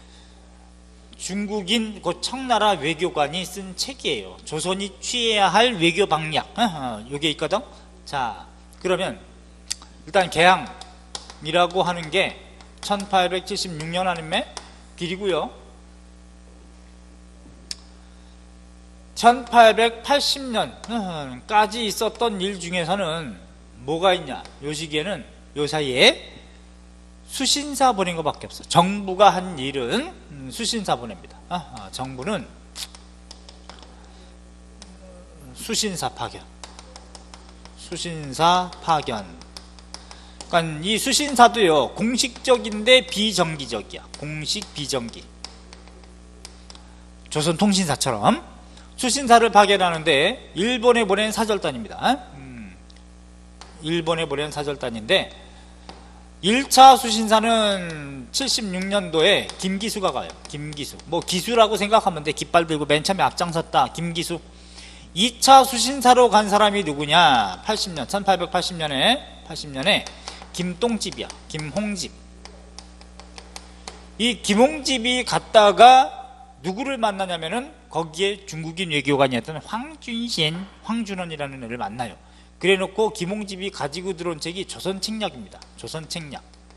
중국인 그 청나라 외교관이 쓴 책이에요. 조선이 취해야 할 외교 방략 요게 있거든. 자 그러면 일단 개항이라고 하는 게 천팔백칠십육 년 아니면 길이고요. 천팔백팔십 년까지 있었던 일 중에서는 뭐가 있냐, 요 시기에는 요 사이에 수신사 보낸 것밖에 없어. 정부가 한 일은 수신사 보냅니다. 아, 정부는 수신사 파견, 수신사 파견. 그러니까 이 수신사도요 공식적인데 비정기적이야. 공식 비정기. 조선통신사처럼 수신사를 파견하는데 일본에 보낸 사절단입니다. 음, 일본에 보낸 사절단인데 일 차 수신사는 칠십육 년도에 김기수가 가요. 김기수. 뭐 기수라고 생각하면 돼. 깃발 들고 맨 처음에 앞장섰다. 김기수. 이 차 수신사로 간 사람이 누구냐? 팔십 년, 천팔백팔십 년에 팔십 년에 김똥집이야. 김홍집. 이 김홍집이 갔다가 누구를 만나냐면은 거기에 중국인 외교관이었던 황준신, 황준원이라는 애를 만나요. 그래 놓고 김홍집이 가지고 들어온 책이 조선책략입니다. 조선책략.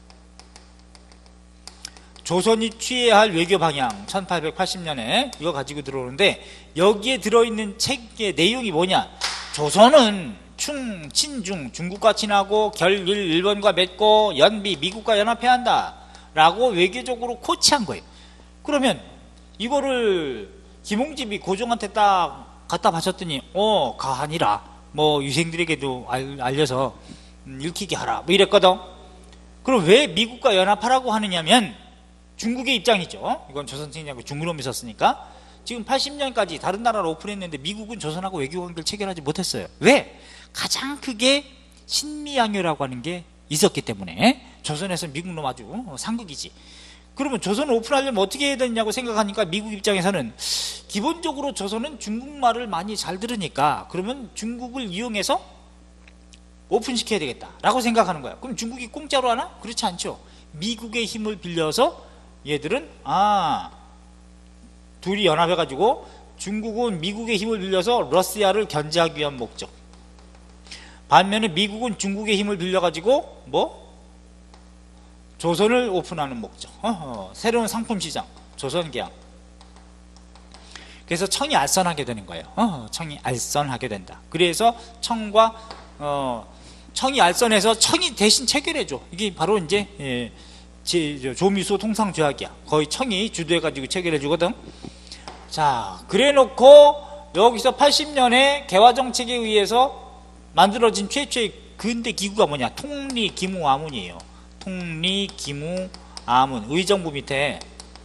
조선이 취해야 할 외교 방향 천팔백팔십 년에 이거 가지고 들어오는데 여기에 들어있는 책의 내용이 뭐냐? 조선은 충, 친중, 중국과 친하고 결일 일본과 맺고 연비, 미국과 연합해야 한다 라고 외교적으로 코치한 거예요. 그러면 이거를 김홍집이 고종한테 딱 갖다 바쳤더니 어 가하니라, 뭐 유생들에게도 알, 알려서 음, 읽히게 하라 뭐 이랬거든. 그럼 왜 미국과 연합하라고 하느냐면 중국의 입장이죠. 이건 조선책략하고 중국놈이 썼으니까. 지금 팔십 년까지 다른 나라로 오픈했는데 미국은 조선하고 외교관계를 체결하지 못했어요. 왜? 가장 크게 신미양요라고 하는 게 있었기 때문에. 조선에서 미국놈 아주 상극이지. 그러면 조선을 오픈하려면 어떻게 해야 되냐고 생각하니까 미국 입장에서는 기본적으로 조선은 중국말을 많이 잘 들으니까 그러면 중국을 이용해서 오픈시켜야 되겠다 라고 생각하는 거야. 그럼 중국이 공짜로 하나? 그렇지 않죠. 미국의 힘을 빌려서 얘들은 아 둘이 연합해가지고 중국은 미국의 힘을 빌려서 러시아를 견제하기 위한 목적, 반면에 미국은 중국의 힘을 빌려가지고 뭐 조선을 오픈하는 목적. 어허, 새로운 상품 시장, 조선 계약. 그래서 청이 알선하게 되는 거예요. 어허, 청이 알선하게 된다. 그래서 청과 어, 청이 알선해서 청이 대신 체결해줘. 이게 바로 이제 예, 제, 조미소 통상조약이야. 거의 청이 주도해가지고 체결해주거든. 자, 그래놓고 여기서 팔십 년에 개화정책에 의해서 만들어진 최초의 근대 기구가 뭐냐? 통리기무아문이에요. 통리기무아문. 의정부 밑에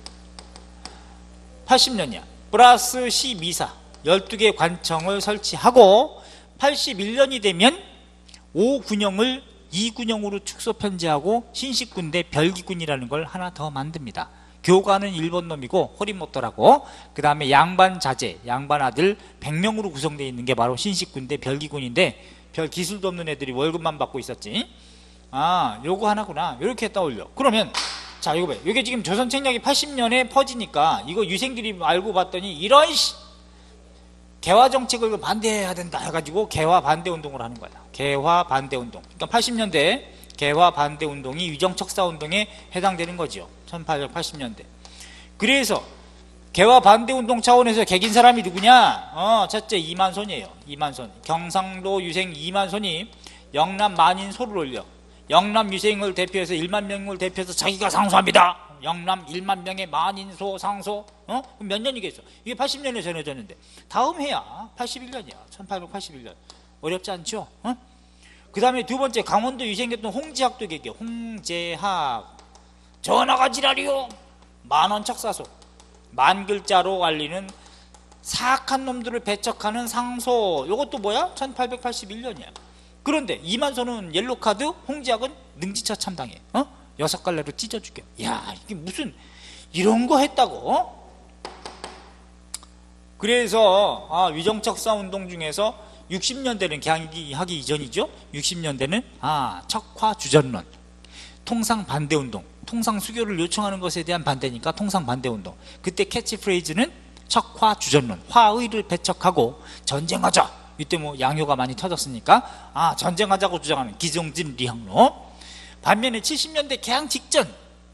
팔십 년이야. 플러스 십이 사 열두 개 관청을 설치하고 팔십일 년이 되면 오 군영을 이 군영으로 축소 편제하고 신식군대 별기군이라는 걸 하나 더 만듭니다. 교관은 일본 놈이고 호리모토라고. 그 다음에 양반 자제, 양반 아들 백 명으로 구성되어 있는 게 바로 신식군대 별기군인데 별 기술도 없는 애들이 월급만 받고 있었지. 아, 요거 하나구나. 이렇게 떠올려. 그러면 자, 이거 봐요. 이게 지금 조선책략이 팔십 년에 퍼지니까 이거 유생들이 알고 봤더니 이런 씨, 개화 정책을 반대해야 된다 해가지고 개화 반대 운동을 하는 거야. 개화 반대 운동. 그러니까 팔십 년대 개화 반대 운동이 위정척사 운동에 해당되는 거죠. 천팔백팔십 년대. 그래서 개화 반대 운동 차원에서 개긴 사람이 누구냐? 어, 첫째 이만손이에요. 이만손. 경상도 유생 이만손이 영남 만인소를 올려. 영남 유생을 대표해서 일만 명을 대표해서 자기가 상소합니다. 영남 일만 명의 만인소 상소. 어? 몇 년이겠어? 이게 팔십 년에 전해졌는데 다음 해야 팔십일 년이야. 천팔백팔십일 년. 어렵지 않죠? 어? 그 다음에 두 번째 강원도 유생했던 홍제학도 개개. 홍제학. 전화가 지랄이요. 만원 척사소. 만 글자로 알리는 사악한 놈들을 배척하는 상소. 이것도 뭐야? 천팔백팔십일 년이야. 그런데 이만소는 옐로카드, 홍제학은 능지처 참당해. 어? 여섯 갈래로 찢어줄게. 야, 이게 무슨 이런 거 했다고? 어? 그래서 아, 위정척사 운동 중에서 육십 년대는 개항이 하기 이전이죠. 육십 년대는 아, 척화 주전론, 통상 반대 운동, 통상 수교를 요청하는 것에 대한 반대니까 통상 반대 운동. 그때 캐치프레이즈는 척화 주전론, 화의를 배척하고 전쟁하자. 이때 뭐 양효가 많이 터졌으니까 아, 전쟁하자고 주장하는 기정진 리항로. 반면에 칠십 년대 개항 직전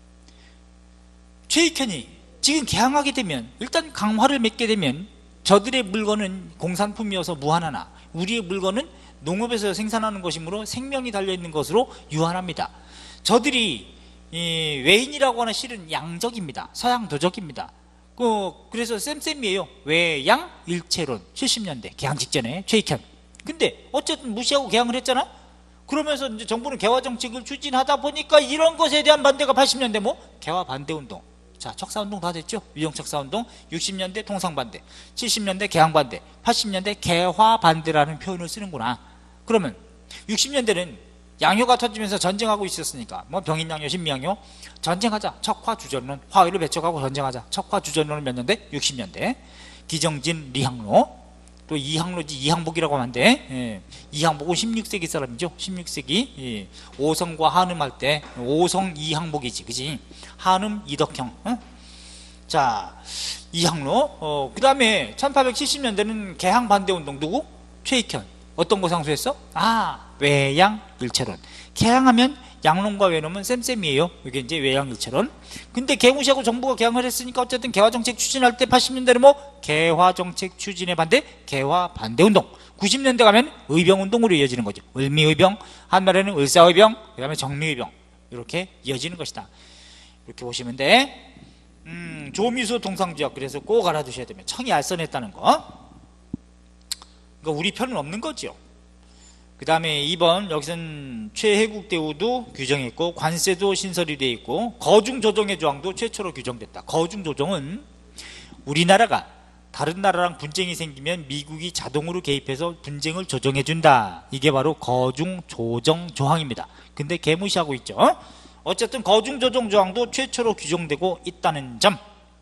최익현이 지금 개항하게 되면 일단 강화를 맺게 되면 저들의 물건은 공산품이어서 무한하나 우리의 물건은 농업에서 생산하는 것이므로 생명이 달려있는 것으로 유한합니다. 저들이 이 외인이라고 하는 실은 양적입니다. 서양 도적입니다. 그, 그래서 쌤쌤이에요. 외양 일체론. 칠십 년대 개항 직전에 최익현. 근데 어쨌든 무시하고 개항을 했잖아. 그러면서 이제 정부는 개화 정책을 추진하다 보니까 이런 것에 대한 반대가 팔십 년대 뭐 개화 반대 운동. 자, 척사 운동 다 됐죠. 위정척사 운동. 육십 년대 통상 반대, 칠십 년대 개항 반대, 팔십 년대 개화 반대라는 표현을 쓰는구나. 그러면 육십 년대는 양효가 터지면서 전쟁하고 있었으니까 뭐 병인양효, 신미양효 전쟁하자. 척화 주전론, 화의를 배척하고 전쟁하자. 척화 주전론은 몇 년대? 육십 년대. 기정진 리항로, 또 이항로지 이항복이라고 하는데 예. 이항복은 십육 세기 사람이죠. 십육 세기 예. 오성과 한음 할 때 오성 이항복이지, 그지? 한음 이덕형. 어? 자, 이항로. 어, 그 다음에 천팔백칠십 년대는 개항 반대 운동. 누구? 최익현. 어떤 거 상수했어? 아, 외양 일체론. 개항하면 양론과 외놈은 쌤쌤이에요. 이게 이제 외양 일체론. 근데 개무시하고 정부가 개항을 했으니까 어쨌든 개화 정책 추진할 때 팔십 년대는 뭐 개화 정책 추진에 반대, 개화 반대 운동. 구십 년대 가면 의병 운동으로 이어지는 거죠. 을미의병, 한말에는 을사의병, 그다음에 정미의병. 이렇게 이어지는 것이다. 이렇게 보시면 돼. 음, 조미수 통상주약. 그래서 꼭 알아두셔야 됩니다. 청이 알선했다는 거. 그러니까 우리 편은 없는 거죠. 그 다음에 이 번 여기서는 최혜국 대우도 규정했고 관세도 신설이 되어 있고 거중조정의 조항도 최초로 규정됐다. 거중조정은 우리나라가 다른 나라랑 분쟁이 생기면 미국이 자동으로 개입해서 분쟁을 조정해준다. 이게 바로 거중조정 조항입니다. 근데 개무시하고 있죠. 어쨌든 거중조정 조항도 최초로 규정되고 있다는 점,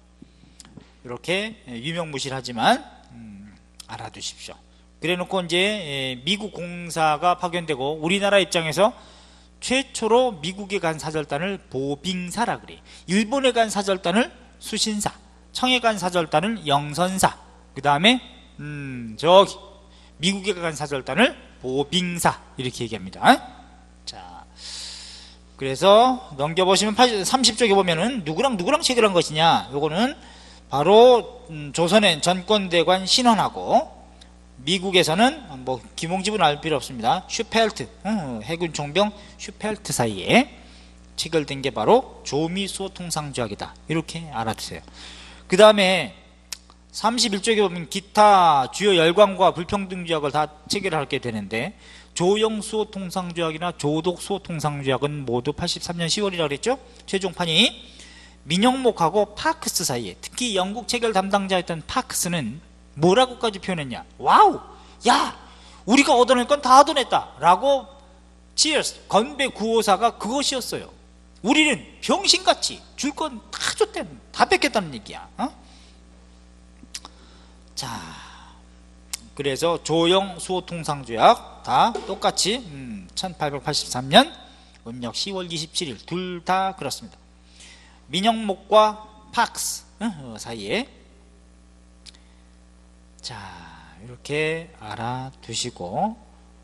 이렇게 유명무실하지만 음, 알아두십시오. 그래놓고 이제 미국 공사가 파견되고 우리나라 입장에서 최초로 미국에 간 사절단을 보빙사라 그래. 일본에 간 사절단을 수신사, 청에 간 사절단을 영선사, 그 다음에 음 저기 미국에 간 사절단을 보빙사, 이렇게 얘기합니다. 자, 그래서 넘겨보시면 삼십 쪽에 보면은 누구랑 누구랑 체결한 것이냐. 요거는 바로 음, 조선의 전권대관 신원하고 미국에서는 뭐 기몽집은 알 필요 없습니다. 슈펠트, 어, 해군 총병 슈펠트 사이에 체결된 게 바로 조미소 통상조약이다. 이렇게 알아두세요. 그 다음에 삼십일 쪽에 보면 기타 주요 열강과 불평등조약을 다 체결하게 되는데 조영수호 통상조약이나 조독수호 통상조약은 모두 팔십삼 년 시월이라고 그랬죠. 최종판이 민영목하고 파크스 사이에, 특히 영국 체결 담당자였던 파크스는 뭐라고까지 표현했냐. 와우, 야, 우리가 얻어낼 건 다 얻어냈다 라고 치얼스, 건배 구호사가 그것이었어요. 우리는 병신같이 줄 건 다 줬대, 다 뺏겼다는 얘기야. 어? 자, 그래서 조영 수호통상조약 다 똑같이 음, 천팔백팔십삼 년 음력 시월 이십칠일 둘 다 그렇습니다. 민영목과 팍스 어, 사이에. 자, 이렇게 알아두시고,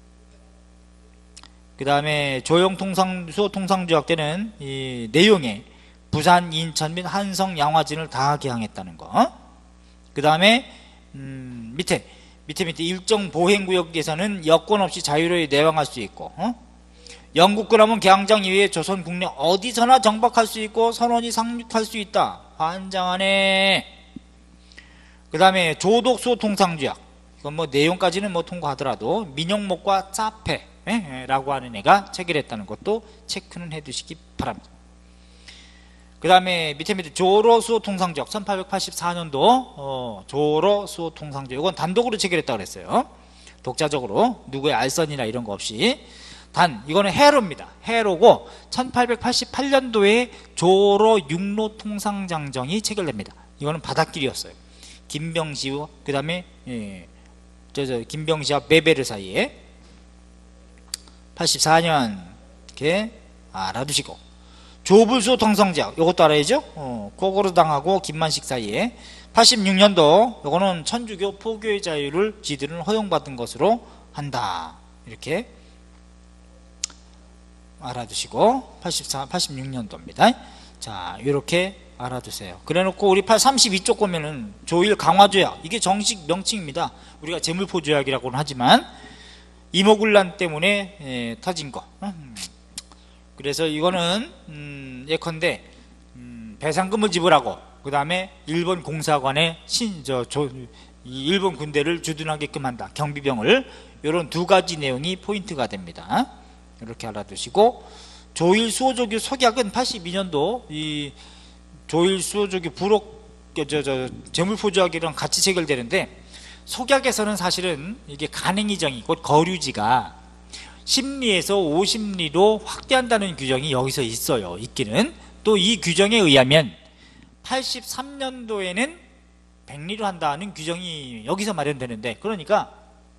그 다음에 조영통상 수호통상조약 때는 이 내용에 부산, 인천 및 한성, 양화진을 다 개항했다는 거. 그 다음에 음, 밑에 밑에 밑에 일정 보행구역에서는 여권 없이 자유로이 내방할 수 있고, 어? 영국군함은 개항장 이외에 조선 국내 어디서나 정박할 수 있고 선원이 상륙할 수 있다. 환장하네. 그 다음에 조독수 통상조약, 이건 뭐 내용까지는 뭐 통과하더라도 민영목과 짜페라고 하는 애가 체결했다는 것도 체크는 해두시기 바랍니다. 그 다음에 밑에 밑에 조로수호 통상조약 천팔백팔십사 년도 어, 조로수호 통상조약, 이건 단독으로 체결했다고 그랬어요. 독자적으로 누구의 알선이나 이런 거 없이. 단 이거는 해로입니다. 해로고 천팔백팔십팔 년도에 조로 육로 통상장정이 체결됩니다. 이거는 바닷길이었어요. 김병시와 그 다음에 예, 저, 저 김병시와 베베르 사이에. 팔십사 년 이렇게 알아두시고, 조불수호 통상조약 이것도 알아야죠. 어, 고고르당하고 김만식 사이에. 팔십육 년도 이거는 천주교 포교의 자유를 지들은 허용받은 것으로 한다. 이렇게 알아두시고, 팔십사, 팔십육 년도입니다. 자, 이렇게 알아두세요. 그래 놓고 우리 삼십이 쪽 보면은 조일 강화조약, 이게 정식 명칭입니다. 우리가 재물포조약이라고는 하지만 이모군란 때문에 예, 터진 거. 음. 그래서 이거는 음, 예컨대 음, 배상금을 지불하고 그 다음에 일본 공사관에 신, 저, 조, 이 일본 군대를 주둔하게끔 한다. 경비병을. 이런 두 가지 내용이 포인트가 됩니다. 이렇게 알아두시고, 조일 수호조교 석약은 팔십이 년도 이 조일 수호조교 부록 저, 저, 재물포조약이랑 같이 체결되는데, 석약에서는 사실은 이게 간행이정이 곧 거류지가 십 리에서 오십 리로 확대한다는 규정이 여기서 있어요. 있기는. 또 이 규정에 의하면 팔십삼 년도에는 백 리로 한다는 규정이 여기서 마련되는데, 그러니까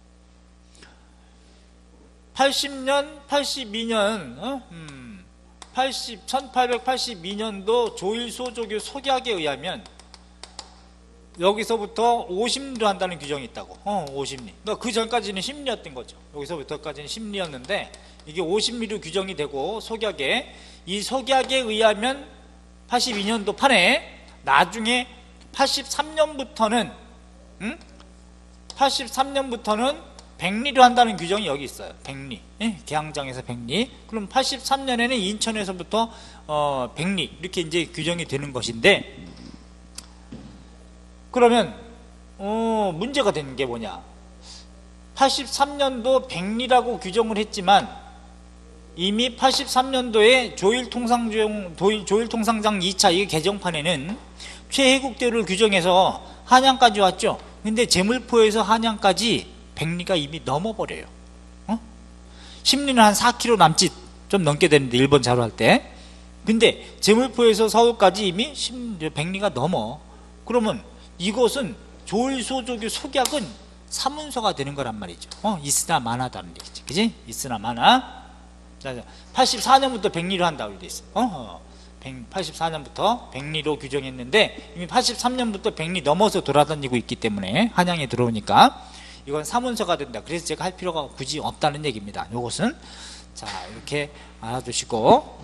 팔십 년, 팔십이 년, 어? 음, 팔십, 천팔백팔십이 년도 조일수호조교 석약에 의하면 여기서부터 오십 리로 한다는 규정이 있다고. 어, 오십 리. 그러니까 그 전까지는 십 리였던 거죠. 여기서부터까지는 십 리였는데 이게 오십 리로 규정이 되고, 석약에, 이 석약에 의하면 팔십이 년도 판에 나중에 팔십삼 년부터는 음? 팔십삼 년부터는 백 리로 한다는 규정이 여기 있어요. 백 리. 예? 개항장에서 백 리. 그럼 팔십삼 년에는 인천에서부터 어, 백 리 이렇게 이제 규정이 되는 것인데, 그러면 어, 문제가 되는 게 뭐냐? 팔십삼 년도 백 리라고 규정을 했지만 이미 팔십삼 년도에 조일통상장, 조일통상장 이 차 이 개정판에는 최해국대를 규정해서 한양까지 왔죠. 근데 제물포에서 한양까지 백 리가 이미 넘어버려요. 어? 십 리는 한 사 킬로미터 남짓 좀 넘게 되는데, 일본 자료할 때. 근데 제물포에서 서울까지 이미 백 리가 넘어. 그러면 이것은 조일수호조교 석약은 사문서가 되는 거란 말이죠. 어, 있으나 마나다는 얘기지. 그지? 있으나 마나. 팔십사 년부터 백 리로 한다고 돼 있어. 어, 팔십사 년부터 백 리로 규정했는데 이미 팔십삼 년부터 백 리 넘어서 돌아다니고 있기 때문에, 한양에 들어오니까 이건 사문서가 된다. 그래서 제가 할 필요가 굳이 없다는 얘기입니다. 요것은. 자, 이렇게 알아두시고,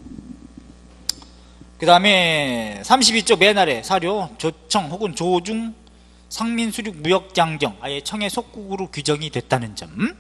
그 다음에 삼십이 쪽 맨 아래 사료, 조청 혹은 조중 상민수륙 무역장경, 아예 청해 속국으로 규정이 됐다는 점.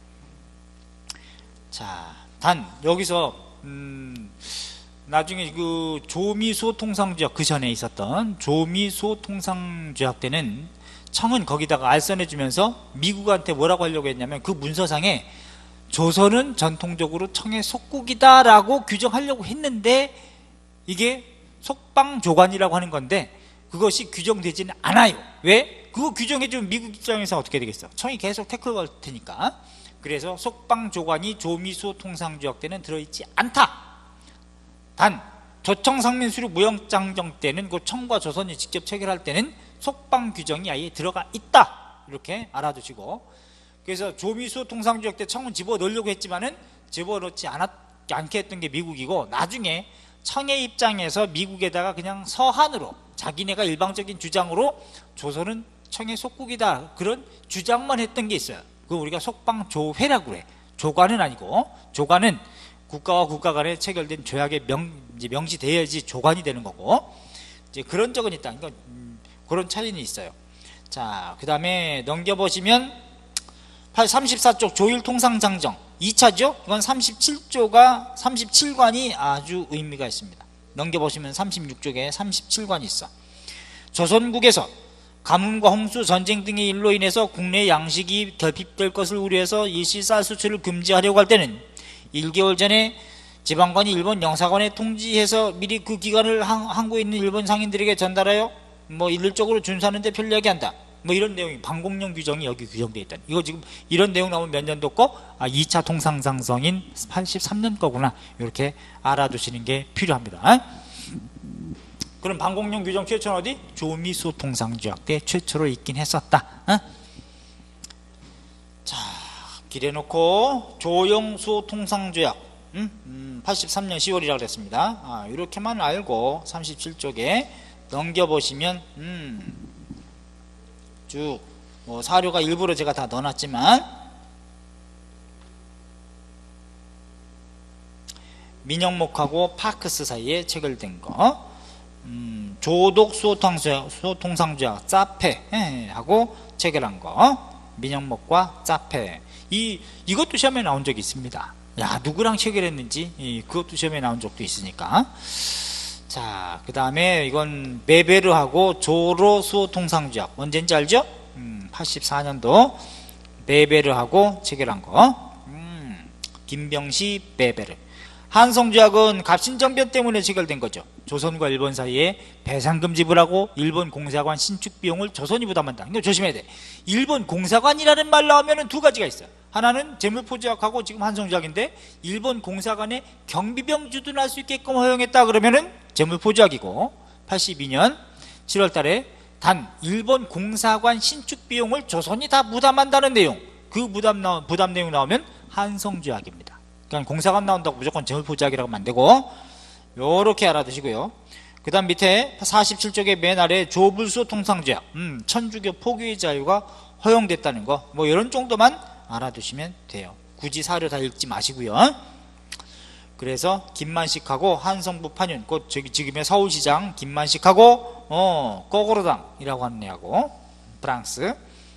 자, 단 여기서 음, 나중에 그 조미수호통상조약, 그 전에 있었던 조미수호통상조약 때는 청은 거기다가 알선해주면서 미국한테 뭐라고 하려고 했냐면, 그 문서상에 조선은 전통적으로 청의 속국이다 라고 규정하려고 했는데, 이게 속방조관이라고 하는 건데 그것이 규정되지는 않아요. 왜? 그거 규정해주면 미국 입장에서 어떻게 되겠어? 청이 계속 태클 걸 테니까. 그래서 속방조관이 조미수호통상조약 때는 들어있지 않다. 단 조청상민수륙 무역장정 때는 그 청과 조선이 직접 체결할 때는 속방 규정이 아예 들어가 있다. 이렇게 알아두시고, 그래서 조미수호통상조약 때 청은 집어넣으려고 했지만은 집어넣지 않았, 않게 했던 게 미국이고, 나중에 청해 입장에서 미국에다가 그냥 서한으로 자기네가 일방적인 주장으로 조선은 청해 속국이다 그런 주장만 했던 게 있어요. 그거 우리가 속방조회라고 그래. 조관은 아니고, 조관은 국가와 국가 간에 체결된 조약에 명, 이제 명시돼야지 조관이 되는 거고, 이제 그런 적은 있다. 그러니까 음, 그런 차이는 있어요. 자, 그 다음에 넘겨보시면 삼십사 쪽 조일통상장정 이 차죠. 이건 삼십칠 조가 삼십칠 관이 아주 의미가 있습니다. 넘겨보시면 삼십육 쪽에 삼십칠 관이 있어. 조선국에서 가뭄과 홍수, 전쟁 등의 일로 인해서 국내 양식이 결핍될 것을 우려해서 일시 쌀 수출을 금지하려고 할 때는 일 개월 전에 지방관이 일본 영사관에 통지해서 미리 그 기간을 항구에 있는 일본 상인들에게 전달하여 뭐 일률적으로 준수하는 데 편리하게 한다. 뭐 이런 내용이, 방공령 규정이 여기 규정되어 있다. 이거 지금 이런 내용 나오면 몇 년도 거? 아, 이 차 통상장성인 팔십삼 년 거구나. 이렇게 알아두시는 게 필요합니다. 그럼 방공령 규정 최초는 어디? 조미수 통상조약 때 최초로 있긴 했었다. 어? 자, 길해놓고 조영수 통상조약 음? 음, 팔십삼 년 시월이라고 그랬습니다. 아, 이렇게만 알고 삼십칠 쪽에 넘겨보시면 음, 쭉 뭐 사료가 일부러 제가 다 넣어놨지만 민영목하고 파크스 사이에 체결된 거 음, 조독 수호통상조약, 수호통상조약 짜페 하고 체결한 거 민영목과 짜페 이, 이것도 시험에 나온 적이 있습니다. 야, 누구랑 체결했는지 이, 그것도 시험에 나온 적도 있으니까. 자, 그 다음에 이건 메베르하고 조로 수호통상조약 언제인지 알죠? 음, 팔십사 년도 메베르하고 체결한 거 음, 김병시 메베르. 한성조약은 갑신정변 때문에 체결된 거죠. 조선과 일본 사이에 배상금 지불하고 일본 공사관 신축 비용을 조선이 부담한다. 이거 조심해야 돼. 일본 공사관이라는 말 나오면 두 가지가 있어요. 하나는 재물포조약하고 지금 한성조약인데 일본 공사관에 경비병 주둔할 수 있게끔 허용했다 그러면은 재물포조약이고, 팔십이 년 칠월 달에 단 일본 공사관 신축 비용을 조선이 다 부담한다는 내용, 그 부담, 나, 부담 내용 나오면 한성조약입니다. 그러니까 공사관 나온다고 무조건 재물포조약이라고 하면 안 되고 요렇게 알아두시고요. 그 다음 밑에 사십칠 쪽의 맨 아래 조불소 통상조약 음, 천주교 포교의 자유가 허용됐다는 거 뭐 이런 정도만 알아두시면 돼요. 굳이 사료 다 읽지 마시고요. 그래서 김만식하고 한성부 판윤, 곧 저기 지금의 서울시장 김만식하고 어, 꼬고르당이라고 하는 애하고 프랑스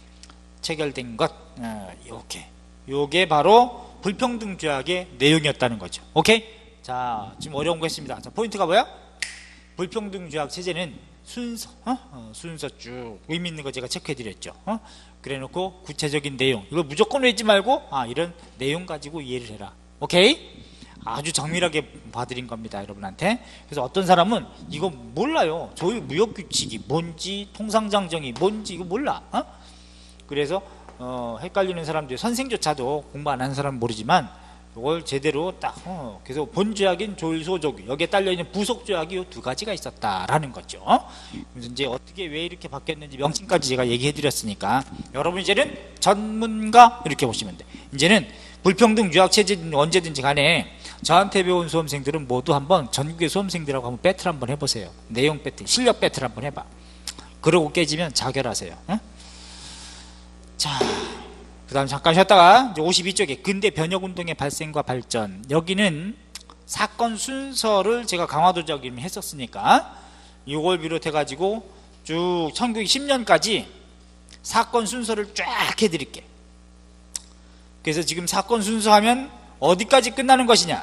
체결된 것 어, 요게 요게 바로 불평등조약의 내용이었다는 거죠. 오케이? 자, 지금 어려운 거 했습니다. 자, 포인트가 뭐야? 불평등조약 체제는 순서, 어? 어, 순서 쭉 의미 있는 거 제가 체크해 드렸죠. 어? 그래 놓고 구체적인 내용, 이걸 무조건 외지 말고 아, 이런 내용 가지고 이해를 해라. 오케이? 아주 정밀하게 봐드린 겁니다, 여러분한테. 그래서 어떤 사람은 이거 몰라요. 조율 무역규칙이 뭔지, 통상장정이 뭔지 이거 몰라. 어? 그래서 어, 헷갈리는 사람들, 선생조차도 공부 안 하는 사람은 모르지만 이걸 제대로 딱 어, 그래서 본조약인 조일소족 여기에 딸려있는 부속조약이 이 두 가지가 있었다라는 거죠. 그래서 이제 어떻게 왜 이렇게 바뀌었는지 명칭까지 제가 얘기해 드렸으니까 여러분 이제는 전문가 이렇게 보시면 돼. 이제는 불평등 조약 체제는 언제든지 간에 저한테 배운 수험생들은 모두 한번 전국의 수험생들하고 한번 배틀 한번 해보세요. 내용 배틀, 실력 배틀 한번 해봐. 그러고 깨지면 자결하세요. 응? 자, 그 다음 잠깐 쉬었다가 이제 오십이 쪽에 근대 변혁운동의 발생과 발전, 여기는 사건 순서를 제가 강화도적으로 했었으니까 이걸 비롯해 가지고 쭉 천구백십 년까지 사건 순서를 쫙 해드릴게. 그래서 지금 사건 순서 하면 어디까지 끝나는 것이냐,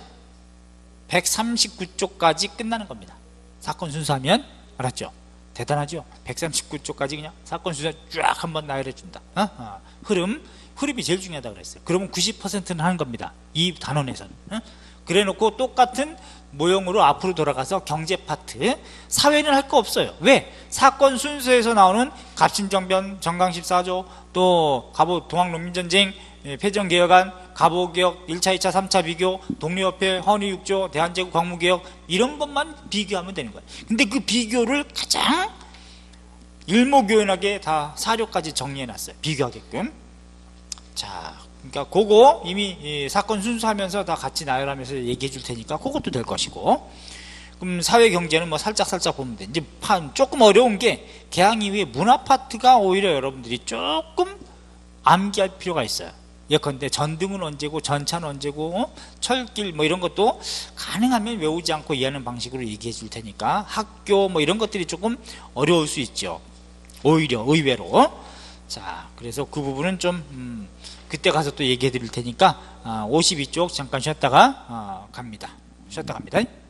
백삼십구 쪽까지 끝나는 겁니다. 사건 순서 하면. 알았죠? 대단하죠? 백삼십구 쪽까지 그냥 사건 순서 쫙 한번 나열해 준다. 어? 어. 흐름, 흐름이 제일 중요하다 그랬어요. 그러면 구십 퍼센트는 하는 겁니다, 이 단원에서는. 어? 그래 놓고 똑같은 모형으로 앞으로 돌아가서 경제 파트, 사회는 할 거 없어요. 왜? 사건 순서에서 나오는 갑신정변, 정강십사조, 또 갑오 동학농민전쟁, 폐정개혁안, 갑오개혁, 일 차, 이 차, 삼 차 비교, 독립협회, 헌의육조, 대한제국 광무개혁, 이런 것만 비교하면 되는 거예요. 근데 그 비교를 가장 일목요연하게 다 사료까지 정리해놨어요, 비교하게끔. 자, 그러니까 그거 이미 사건 순수하면서 다 같이 나열하면서 얘기해 줄 테니까 그것도 될 것이고. 그럼 그럼 사회 경제는 뭐 살짝 살짝 보면 돼. 이제 조금 어려운 게 개항 이후에 문화파트가 오히려 여러분들이 조금 암기할 필요가 있어요. 예컨대 전등은 언제고 전차는 언제고 어? 철길 뭐 이런 것도 가능하면 외우지 않고 이해하는 방식으로 얘기해 줄 테니까 학교 뭐 이런 것들이 조금 어려울 수 있죠. 오히려 의외로. 자, 그래서 그 부분은 좀 음, 그때 가서 또 얘기해 드릴 테니까 아, 오십이 쪽 잠깐 쉬었다가 아, 갑니다. 쉬었다 갑니다.